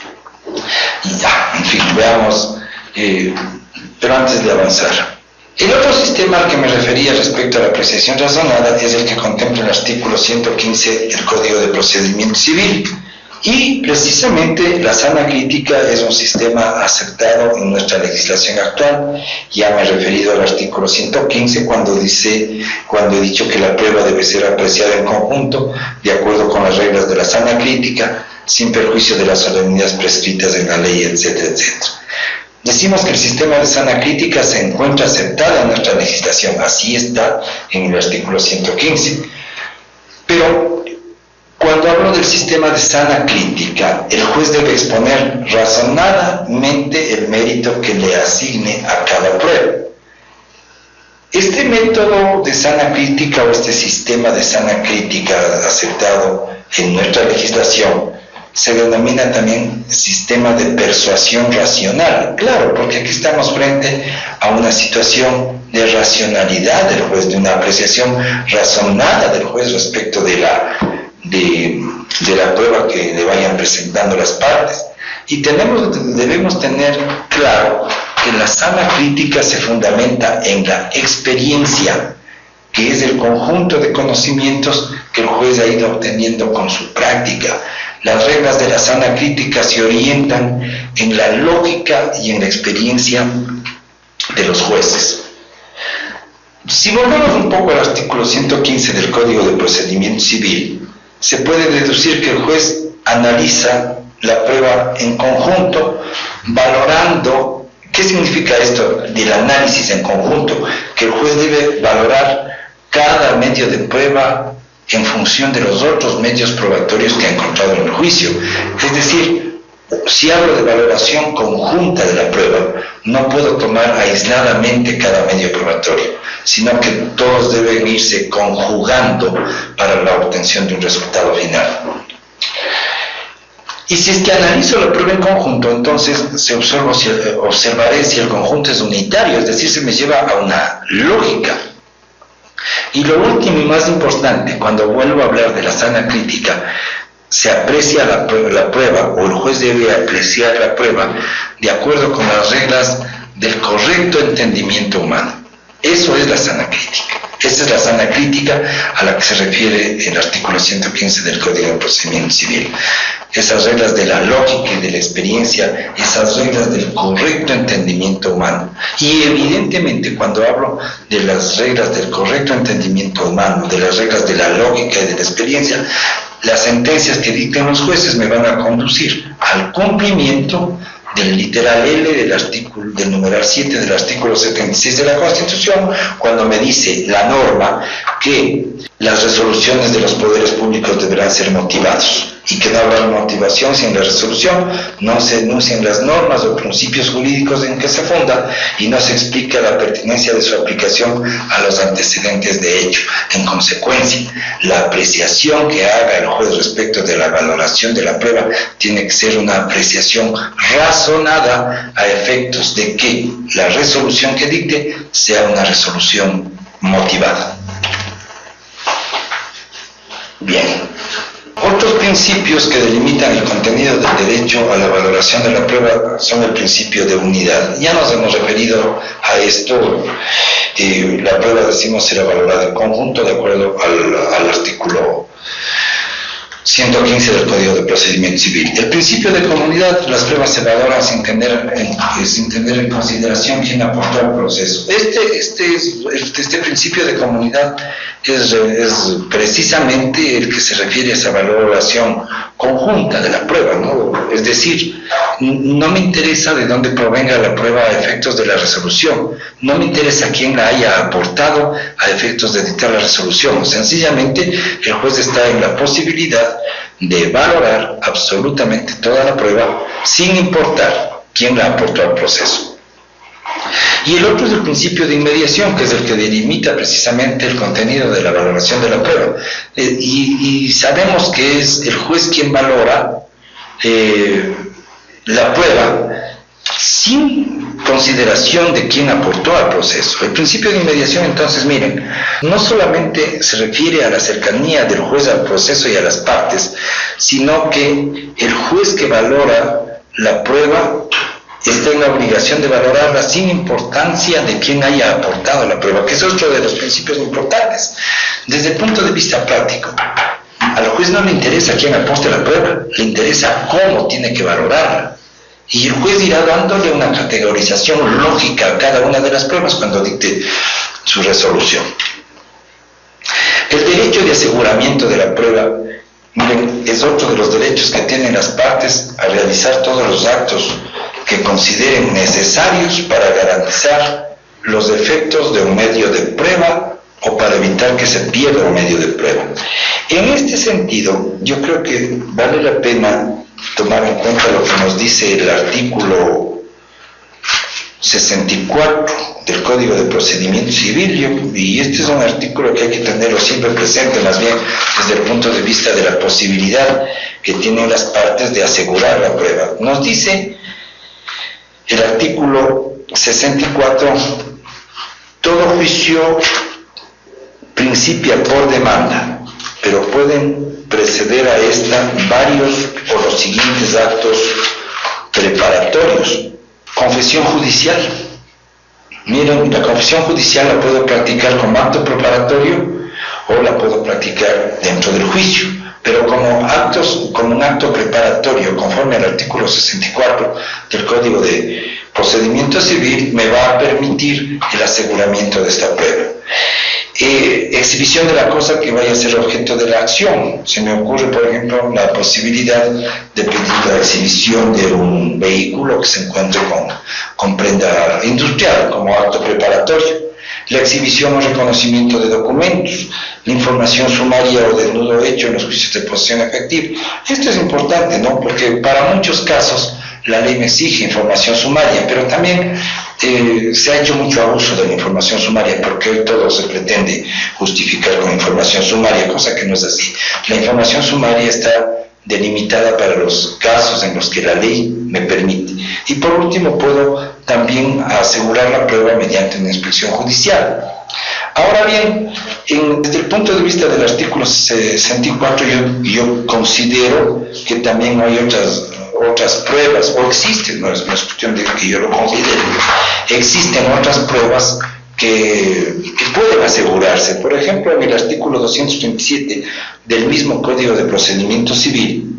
Y ya, en fin, veamos, eh, pero antes de avanzar. El otro sistema al que me refería respecto a la apreciación razonada es el que contempla el artículo ciento quince del Código de Procedimiento Civil. Y precisamente la sana crítica es un sistema aceptado en nuestra legislación actual. Ya me he referido al artículo ciento quince cuando dice, cuando he dicho que la prueba debe ser apreciada en conjunto, de acuerdo con las reglas de la sana crítica, sin perjuicio de las solemnidades prescritas en la ley, etcétera, etcétera. Decimos que el sistema de sana crítica se encuentra aceptado en nuestra legislación, así está en el artículo ciento quince. Pero cuando hablo del sistema de sana crítica, el juez debe exponer razonadamente el mérito que le asigne a cada prueba. Este método de sana crítica o este sistema de sana crítica aceptado en nuestra legislación se denomina también sistema de persuasión racional. Claro, porque aquí estamos frente a una situación de racionalidad del juez, de una apreciación razonada del juez respecto de la, de, de la prueba que le vayan presentando las partes. Y tenemos, debemos tener claro que la sana crítica se fundamenta en la experiencia, que es el conjunto de conocimientos que el juez ha ido obteniendo con su práctica. Las reglas de la sana crítica se orientan en la lógica y en la experiencia de los jueces. Si volvemos un poco al artículo ciento quince del Código de Procedimiento Civil, se puede deducir que el juez analiza la prueba en conjunto, valorando. ¿Qué significa esto del análisis en conjunto? Que el juez debe valorar cada medio de prueba en función de los otros medios probatorios que ha encontrado en el juicio. Es decir, si hablo de valoración conjunta de la prueba, no puedo tomar aisladamente cada medio probatorio, sino que todos deben irse conjugando para la obtención de un resultado final. Y si es que analizo la prueba en conjunto, entonces se observo si, observaré si el conjunto es unitario, es decir, se me lleva a una lógica. Y lo último y más importante, cuando vuelvo a hablar de la sana crítica, se aprecia la prueba, la prueba, o el juez debe apreciar la prueba de acuerdo con las reglas del correcto entendimiento humano. Eso es la sana crítica. Esa es la sana crítica a la que se refiere el artículo ciento quince del Código de Procedimiento Civil. Esas reglas de la lógica y de la experiencia, esas reglas del correcto entendimiento humano. Y evidentemente cuando hablo de las reglas del correcto entendimiento humano, de las reglas de la lógica y de la experiencia, las sentencias que dicten los jueces me van a conducir al cumplimiento del literal L del artículo, del numeral siete del artículo setenta y seis de la Constitución, cuando me dice la norma que las resoluciones de los poderes públicos deberán ser motivados, y que no habrá motivación si en la resolución no se enuncian las normas o principios jurídicos en que se funda y no se explica la pertinencia de su aplicación a los antecedentes de hecho. En consecuencia, la apreciación que haga el juez respecto de la valoración de la prueba tiene que ser una apreciación razonada a efectos de que la resolución que dicte sea una resolución motivada. Bien. Otros principios que delimitan el contenido del derecho a la valoración de la prueba son el principio de unidad. Ya nos hemos referido a esto. Eh, la prueba, decimos, será valorada en conjunto de acuerdo al, al artículo ciento quince del Código de Procedimiento Civil. El principio de comunidad: las pruebas se valoran sin tener en, sin tener en consideración quién aportó al proceso. Este, este, este principio de comunidad es, es precisamente el que se refiere a esa valoración conjunta de la prueba, ¿no? Es decir, no me interesa de dónde provenga la prueba a efectos de la resolución, no me interesa quién la haya aportado a efectos de dictar la resolución. Sencillamente, el juez está en la posibilidad de valorar absolutamente toda la prueba sin importar quién la aportó al proceso. Y el otro es el principio de inmediación, que es el que delimita precisamente el contenido de la valoración de la prueba. Eh, y, y sabemos que es el juez quien valora eh, la prueba sin consideración de quién aportó al proceso. El principio de inmediación, entonces, miren, no solamente se refiere a la cercanía del juez al proceso y a las partes, sino que el juez que valora la prueba está en la obligación de valorarla sin importancia de quién haya aportado la prueba, que es otro de los principios importantes. Desde el punto de vista práctico, al juez no le interesa quién aporte la prueba, le interesa cómo tiene que valorarla. Y el juez irá dándole una categorización lógica a cada una de las pruebas cuando dicte su resolución. El derecho de aseguramiento de la prueba, miren, es otro de los derechos que tienen las partes a realizar todos los actos que consideren necesarios para garantizar los efectos de un medio de prueba o para evitar que se pierda un medio de prueba. En este sentido, yo creo que vale la pena tomar en cuenta lo que nos dice el artículo sesenta y cuatro del Código de Procedimiento Civil, y este es un artículo que hay que tenerlo siempre presente, más bien desde el punto de vista de la posibilidad que tienen las partes de asegurar la prueba. Nos dice el artículo sesenta y cuatro: todo juicio principia por demanda, pero pueden preceder a esta varios o los siguientes actos preparatorios. Confesión judicial. Miren, la confesión judicial la puedo practicar como acto preparatorio o la puedo practicar dentro del juicio, pero como actos, como un acto preparatorio, conforme al artículo sesenta y cuatro del Código de Procedimiento Civil, me va a permitir el aseguramiento de esta prueba. Eh, exhibición de la cosa que vaya a ser objeto de la acción. Se me ocurre, por ejemplo, la posibilidad de pedir la exhibición de un vehículo que se encuentre con, con prenda industrial como acto preparatorio. La exhibición o reconocimiento de documentos, la información sumaria o desnudo hecho en los juicios de posesión efectiva. Esto es importante, ¿no? Porque para muchos casos la ley me exige información sumaria, pero también eh, se ha hecho mucho abuso de la información sumaria, porque hoy todo se pretende justificar con información sumaria, cosa que no es así. La información sumaria está delimitada para los casos en los que la ley me permite. Y por último, puedo también asegurar la prueba mediante una inspección judicial. Ahora bien, en, desde el punto de vista del artículo sesenta y cuatro, yo, yo considero que también hay otras otras pruebas, o existen, no es, no es cuestión de que yo lo considere, existen otras pruebas que, que pueden asegurarse. Por ejemplo, en el artículo doscientos treinta y siete del mismo Código de Procedimiento Civil,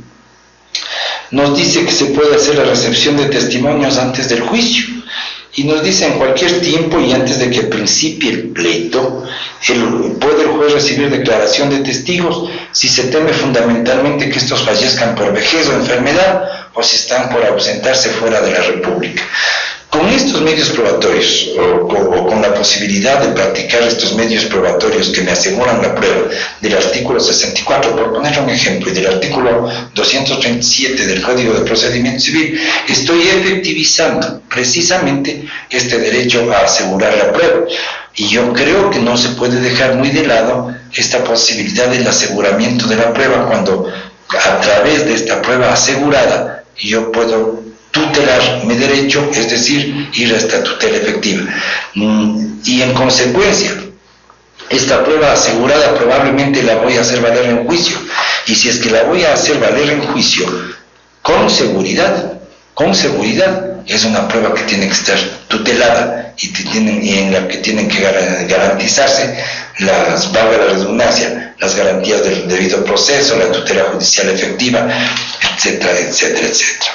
nos dice que se puede hacer la recepción de testimonios antes del juicio, y nos dice en cualquier tiempo y antes de que principie el pleito, el, puede el juez recibir declaración de testigos si se teme fundamentalmente que estos fallezcan por vejez o enfermedad, o si están por ausentarse fuera de la República. Con estos medios probatorios, o, o, o con la posibilidad de practicar estos medios probatorios que me aseguran la prueba del artículo sesenta y cuatro, por poner un ejemplo, y del artículo doscientos treinta y siete del Código de Procedimiento Civil, estoy efectivizando precisamente este derecho a asegurar la prueba. Y yo creo que no se puede dejar muy de lado esta posibilidad del aseguramiento de la prueba cuando a través de esta prueba asegurada yo puedo tutelar mi derecho, es decir, ir hasta tutela efectiva. Y en consecuencia, esta prueba asegurada probablemente la voy a hacer valer en juicio, Y si es que la voy a hacer valer en juicio, con seguridad, con seguridad, es una prueba que tiene que estar tutelada y, te tienen, y en la que tienen que garantizarse las, valga la redundancia, las garantías del debido proceso, la tutela judicial efectiva, etcétera, etcétera, etcétera.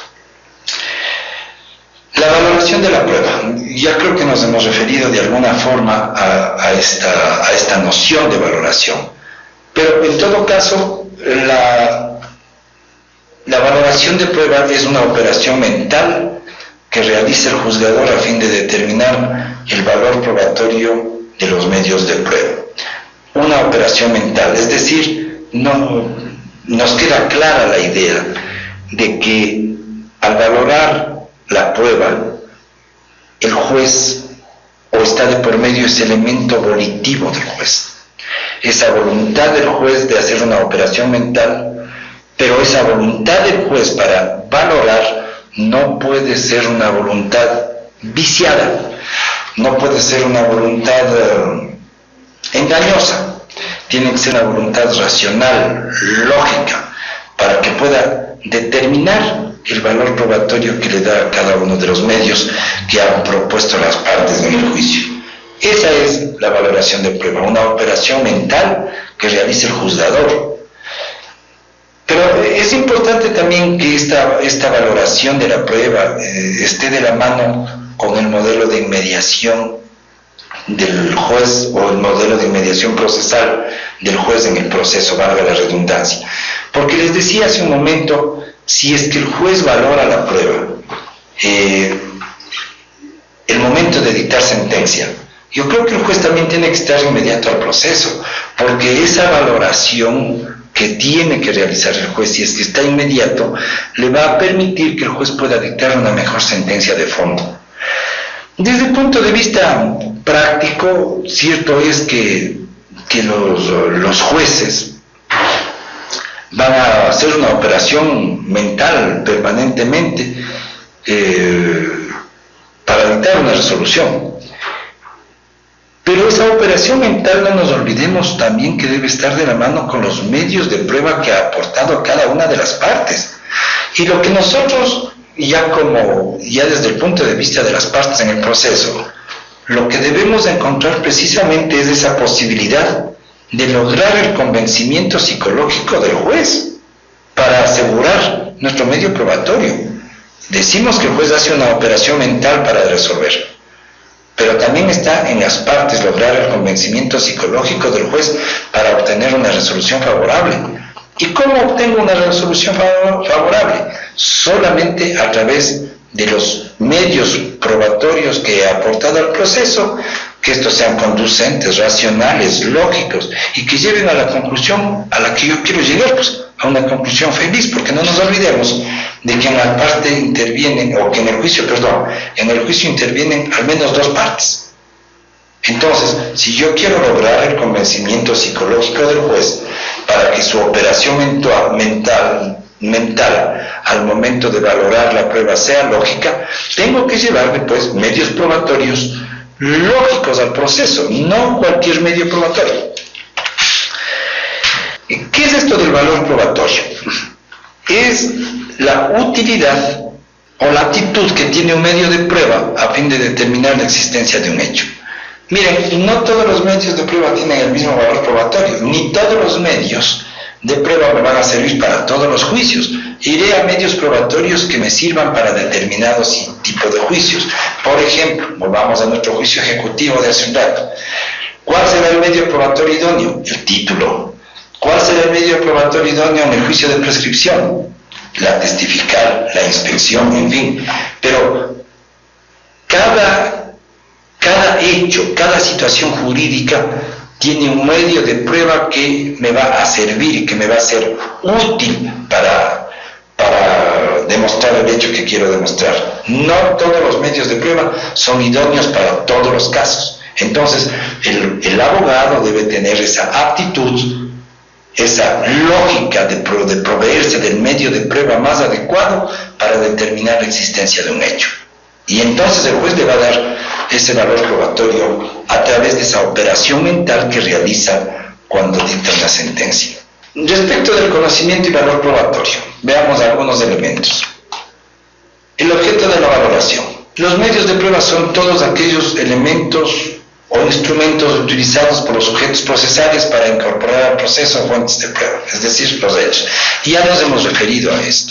La valoración de la prueba. Ya creo que nos hemos referido de alguna forma a, a, esta, a esta noción de valoración. Pero en todo caso, la, la valoración de prueba es una operación mental que realiza el juzgador a fin de determinar el valor probatorio de los medios de prueba. Una operación mental, es decir, no, nos queda clara la idea de que al valorar la prueba, el juez, o está de por medio ese elemento volitivo del juez, esa voluntad del juez de hacer una operación mental, pero esa voluntad del juez para valorar no puede ser una voluntad viciada, no puede ser una voluntad uh, engañosa, tiene que ser una voluntad racional, lógica, para que pueda determinar el valor probatorio que le da a cada uno de los medios que han propuesto las partes en el juicio. Esa es la valoración de prueba, una operación mental que realiza el juzgador. Pero es importante también que esta, esta valoración de la prueba eh, esté de la mano con el modelo de inmediación del juez o el modelo de inmediación procesal del juez en el proceso, valga la redundancia. Porque les decía hace un momento, si es que el juez valora la prueba, eh, el momento de dictar sentencia, yo creo que el juez también tiene que estar inmediato al proceso, porque esa valoración que tiene que realizar el juez, si es que está inmediato, le va a permitir que el juez pueda dictar una mejor sentencia de fondo. Desde el punto de vista práctico, cierto es que, que los, los jueces van a hacer una operación mental permanentemente eh, para dictar una resolución. Pero esa operación mental, no nos olvidemos también que debe estar de la mano con los medios de prueba que ha aportado cada una de las partes. Y lo que nosotros, ya como ya desde el punto de vista de las partes en el proceso, lo que debemos encontrar precisamente es esa posibilidad de lograr el convencimiento psicológico del juez para asegurar nuestro medio probatorio. Decimos que el juez hace una operación mental para resolver, pero también está en las partes lograr el convencimiento psicológico del juez para obtener una resolución favorable. ¿Y cómo obtengo una resolución favorable? Solamente a través de los medios probatorios que he aportado al proceso, que estos sean conducentes, racionales, lógicos, y que lleven a la conclusión a la que yo quiero llegar, pues, a una conclusión feliz, porque no nos olvidemos de que en la parte intervienen, o que en el juicio, perdón, en el juicio intervienen al menos dos partes. Entonces, si yo quiero lograr el convencimiento psicológico del juez para que su operación mental, mental, mental al momento de valorar la prueba sea lógica, tengo que llevarle, pues, medios probatorios lógicos al proceso, no cualquier medio probatorio. ¿Qué es esto del valor probatorio? Es la utilidad o la actitud que tiene un medio de prueba a fin de determinar la existencia de un hecho. Miren, no todos los medios de prueba tienen el mismo valor probatorio, ni todos los medios de prueba me van a servir para todos los juicios. Iré a medios probatorios que me sirvan para determinados tipos de juicios. Por ejemplo, volvamos a nuestro juicio ejecutivo de hace un rato. ¿Cuál será el medio probatorio idóneo? El título. ¿Cuál será el medio probatorio idóneo en el juicio de prescripción? La testifical, la inspección, en fin. Pero cada, cada hecho, cada situación jurídica tiene un medio de prueba que me va a servir y que me va a ser útil para, para demostrar el hecho que quiero demostrar. No todos los medios de prueba son idóneos para todos los casos. Entonces, el, el abogado debe tener esa aptitud, esa lógica de, pro, de proveerse del medio de prueba más adecuado para determinar la existencia de un hecho. Y entonces el juez le va a dar ese valor probatorio a través de esa operación mental que realiza cuando dicta una sentencia. Respecto del conocimiento y valor probatorio, veamos algunos elementos. El objeto de la valoración. Los medios de prueba son todos aquellos elementos o instrumentos utilizados por los sujetos procesales para incorporar al proceso fuentes de prueba, es decir, los hechos. Y ya nos hemos referido a esto.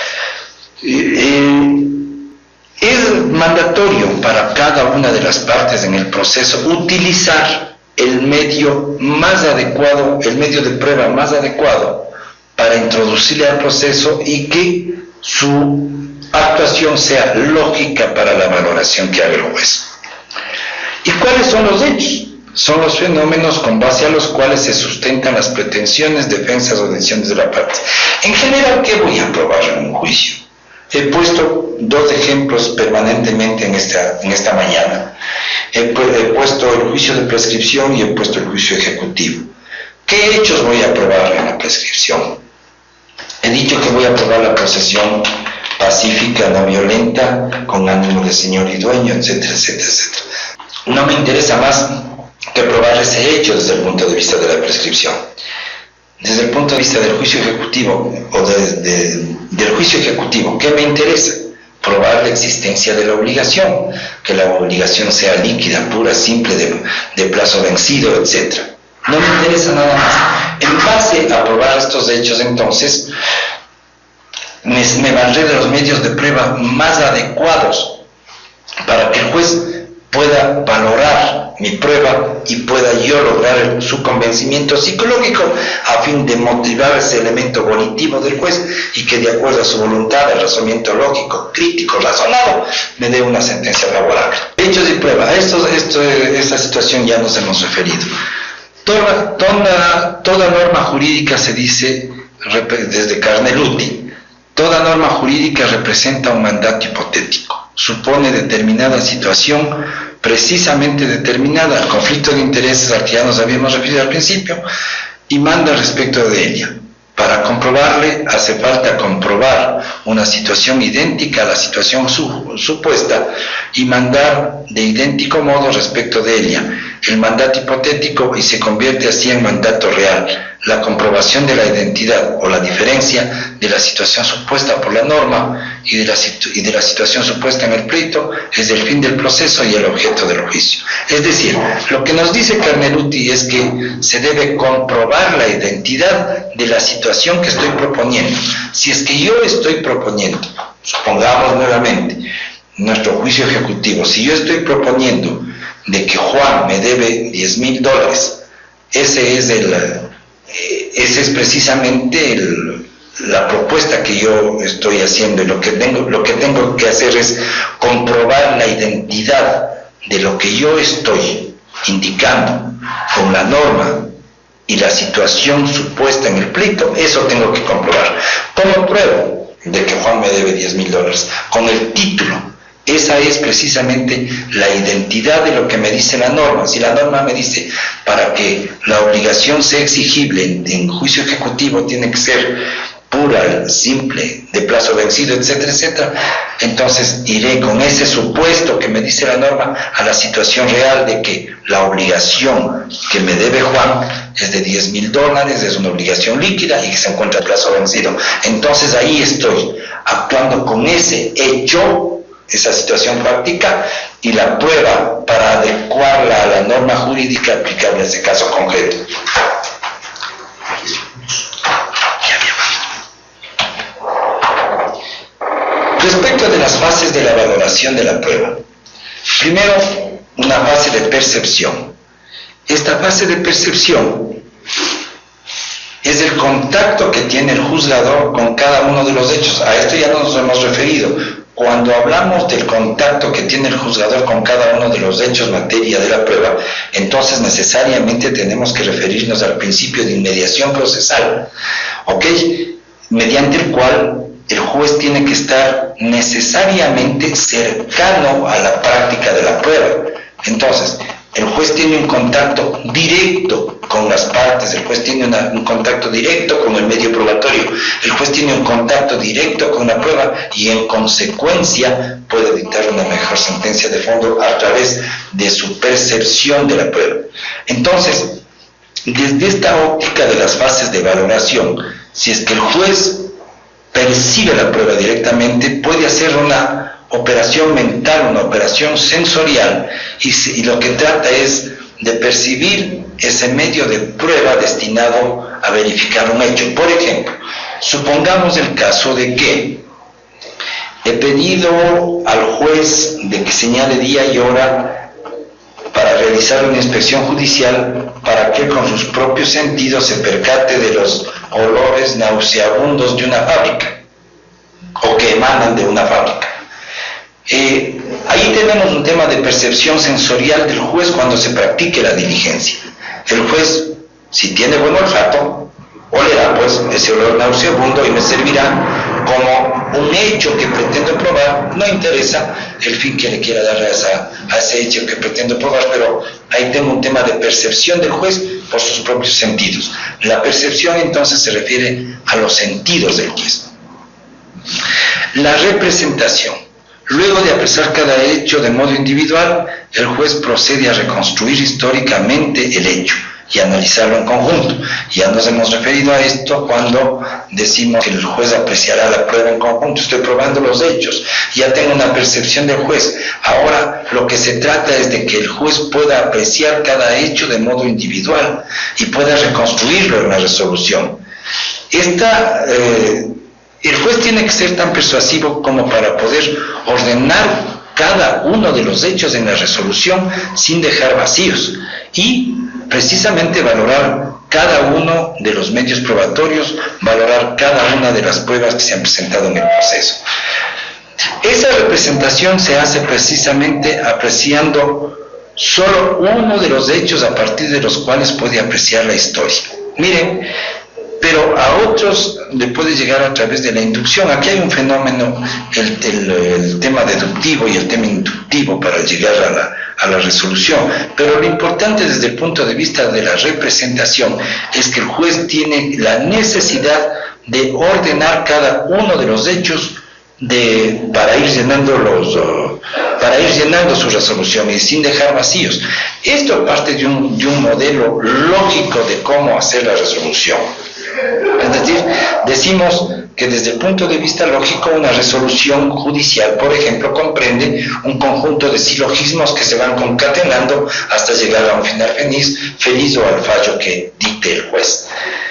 Eh, es mandatorio para cada una de las partes en el proceso utilizar el medio más adecuado, el medio de prueba más adecuado para introducirle al proceso y que su actuación sea lógica para la valoración que haga el juez. ¿Y cuáles son los hechos? Son los fenómenos con base a los cuales se sustentan las pretensiones, defensas o decisiones de la parte. En general, ¿qué voy a probar en un juicio? He puesto dos ejemplos permanentemente en esta, en esta mañana. He, he puesto el juicio de prescripción y he puesto el juicio ejecutivo. ¿Qué hechos voy a probar en la prescripción? He dicho que voy a probar la posesión pacífica, no violenta, con ánimo de señor y dueño, etcétera, etcétera, etcétera. No me interesa más que probar ese hecho desde el punto de vista de la prescripción. Desde el punto de vista del juicio ejecutivo o de, de, del juicio ejecutivo, ¿qué me interesa? Probar la existencia de la obligación, que la obligación sea líquida, pura, simple, de, de plazo vencido, etcétera. No me interesa nada más. En base a probar estos hechos, entonces, me, me valdré de los medios de prueba más adecuados para que el juez pueda valorar mi prueba y pueda yo lograr su convencimiento psicológico a fin de motivar ese elemento volitivo del juez y que de acuerdo a su voluntad, el razonamiento lógico, crítico, razonado, me dé una sentencia favorable. Hechos y prueba. Esto, esto, esta situación ya nos hemos referido. Toda, toda, toda norma jurídica se dice desde Carneluti. Toda norma jurídica representa un mandato hipotético. Supone determinada situación precisamente determinada, el conflicto de intereses al que ya nos habíamos referido al principio, y manda respecto de ella. Para comprobarle hace falta comprobar una situación idéntica a la situación su, supuesta y mandar de idéntico modo respecto de ella. El mandato hipotético y se convierte así en mandato real. La comprobación de la identidad o la diferencia de la situación supuesta por la norma y de la, y de la situación supuesta en el pleito es el fin del proceso y el objeto del juicio. Es decir, lo que nos dice Carneluti es que se debe comprobar la identidad de la situación que estoy proponiendo. Si es que yo estoy proponiendo, supongamos nuevamente, nuestro juicio ejecutivo, si yo estoy proponiendo de que Juan me debe diez mil dólares, ese es el... Esa es precisamente el, la propuesta que yo estoy haciendo, y lo que tengo, lo que tengo que hacer es comprobar la identidad de lo que yo estoy indicando con la norma y la situación supuesta en el pleito. Eso tengo que comprobar. ¿Cómo pruebo de que Juan me debe diez mil dólares? Con el título. Esa es precisamente la identidad de lo que me dice la norma. Si la norma me dice para que la obligación sea exigible en, en juicio ejecutivo tiene que ser pura, simple, de plazo vencido, etcétera, etcétera, entonces iré con ese supuesto que me dice la norma a la situación real de que la obligación que me debe Juan es de diez mil dólares, es una obligación líquida y que se encuentra a plazo vencido. Entonces ahí estoy actuando con ese hecho, esa situación práctica, y la prueba para adecuarla a la norma jurídica aplicable a ese caso concreto. Respecto de las fases de la valoración de la prueba, primero, una fase de percepción. Esta fase de percepción es el contacto que tiene el juzgador con cada uno de los hechos. A esto ya nos hemos referido. Cuando hablamos del contacto que tiene el juzgador con cada uno de los hechos materia de la prueba, entonces necesariamente tenemos que referirnos al principio de inmediación procesal, ¿ok? Mediante el cual el juez tiene que estar necesariamente cercano a la práctica de la prueba. Entonces, el juez tiene un contacto directo con las partes, el juez tiene una, un contacto directo con el medio probatorio, el juez tiene un contacto directo con la prueba y en consecuencia puede dictar una mejor sentencia de fondo a través de su percepción de la prueba. Entonces, desde esta óptica de las fases de valoración, si es que el juez percibe la prueba directamente, puede hacer una operación mental, una operación sensorial, y, y lo que trata es de percibir ese medio de prueba destinado a verificar un hecho. Por ejemplo, supongamos el caso de que he pedido al juez de que señale día y hora para realizar una inspección judicial para que con sus propios sentidos se percate de los olores nauseabundos de una fábrica o que emanan de una fábrica. Eh, ahí tenemos un tema de percepción sensorial del juez cuando se practique la diligencia. El juez, si tiene buen olfato, olerá pues ese olor nauseabundo y me servirá como un hecho que pretendo probar. No interesa el fin que le quiera dar a, esa, a ese hecho que pretendo probar, pero ahí tengo un tema de percepción del juez por sus propios sentidos. La percepción entonces se refiere a los sentidos del juez. La representación. Luego de apreciar cada hecho de modo individual, el juez procede a reconstruir históricamente el hecho y analizarlo en conjunto. Ya nos hemos referido a esto cuando decimos que el juez apreciará la prueba en conjunto. Estoy probando los hechos, ya tengo una percepción del juez. Ahora lo que se trata es de que el juez pueda apreciar cada hecho de modo individual y pueda reconstruirlo en la resolución. Esta... Eh, El juez tiene que ser tan persuasivo como para poder ordenar cada uno de los hechos en la resolución sin dejar vacíos y precisamente valorar cada uno de los medios probatorios, valorar cada una de las pruebas que se han presentado en el proceso. Esa representación se hace precisamente apreciando solo uno de los hechos a partir de los cuales puede apreciar la historia. Miren, pero a otros le puede llegar a través de la inducción. Aquí hay un fenómeno, el, el, el tema deductivo y el tema inductivo para llegar a la, a la resolución, pero lo importante desde el punto de vista de la representación es que el juez tiene la necesidad de ordenar cada uno de los hechos de, para ir llenando los uh, para ir llenando su resolución y sin dejar vacíos. Esto parte de un, de un modelo lógico de cómo hacer la resolución. Es decir, decimos que desde el punto de vista lógico una resolución judicial, por ejemplo, comprende un conjunto de silogismos que se van concatenando hasta llegar a un final feliz, feliz o al fallo que dicte el juez.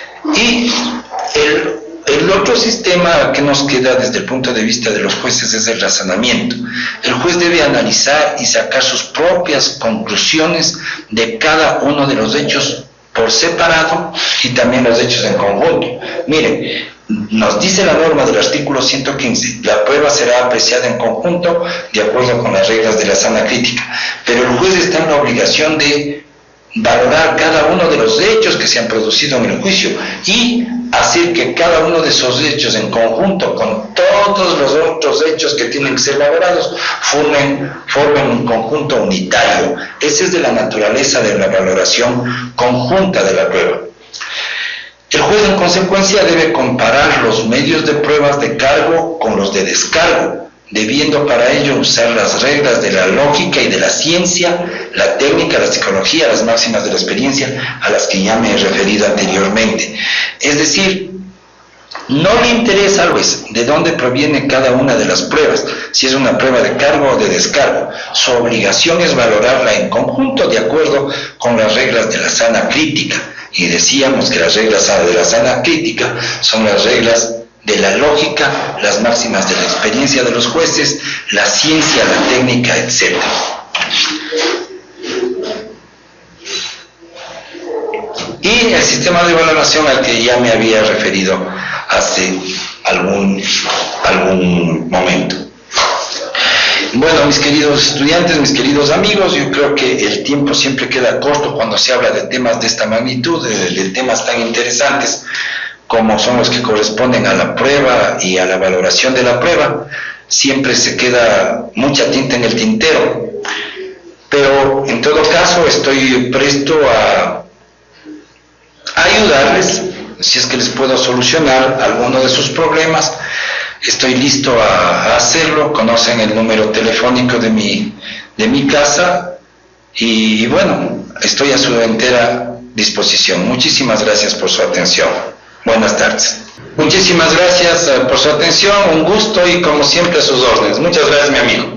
Y el, el otro sistema que nos queda desde el punto de vista de los jueces es el razonamiento. El juez debe analizar y sacar sus propias conclusiones de cada uno de los hechos por separado y también los hechos en conjunto. Miren, nos dice la norma del artículo ciento quince, la prueba será apreciada en conjunto de acuerdo con las reglas de la sana crítica, pero el juez está en la obligación de valorar cada uno de los hechos que se han producido en el juicio y hacer que cada uno de esos hechos en conjunto con todos los otros hechos que tienen que ser valorados formen, formen un conjunto unitario. Esa es de la naturaleza de la valoración conjunta de la prueba. El juez en consecuencia debe comparar los medios de pruebas de cargo con los de descargo, debiendo para ello usar las reglas de la lógica y de la ciencia, la técnica, la psicología, las máximas de la experiencia a las que ya me he referido anteriormente. Es decir, no le interesa al juez de dónde proviene cada una de las pruebas, si es una prueba de cargo o de descargo. Su obligación es valorarla en conjunto de acuerdo con las reglas de la sana crítica. Y decíamos que las reglas de la sana crítica son las reglas de la lógica, las máximas de la experiencia de los jueces, la ciencia, la técnica, etcétera. Y el sistema de valoración al que ya me había referido hace algún, algún momento. Bueno, mis queridos estudiantes, mis queridos amigos, yo creo que el tiempo siempre queda corto cuando se habla de temas de esta magnitud, de, de temas tan interesantes como son los que corresponden a la prueba y a la valoración de la prueba. Siempre se queda mucha tinta en el tintero, pero en todo caso estoy presto a, a ayudarles si es que les puedo solucionar alguno de sus problemas. Estoy listo a, a hacerlo. Conocen el número telefónico de mi, de mi casa y, y bueno, estoy a su entera disposición. Muchísimas gracias por su atención. Buenas tardes. Muchísimas gracias uh, por su atención, un gusto y como siempre a sus órdenes. Muchas gracias, mi amigo.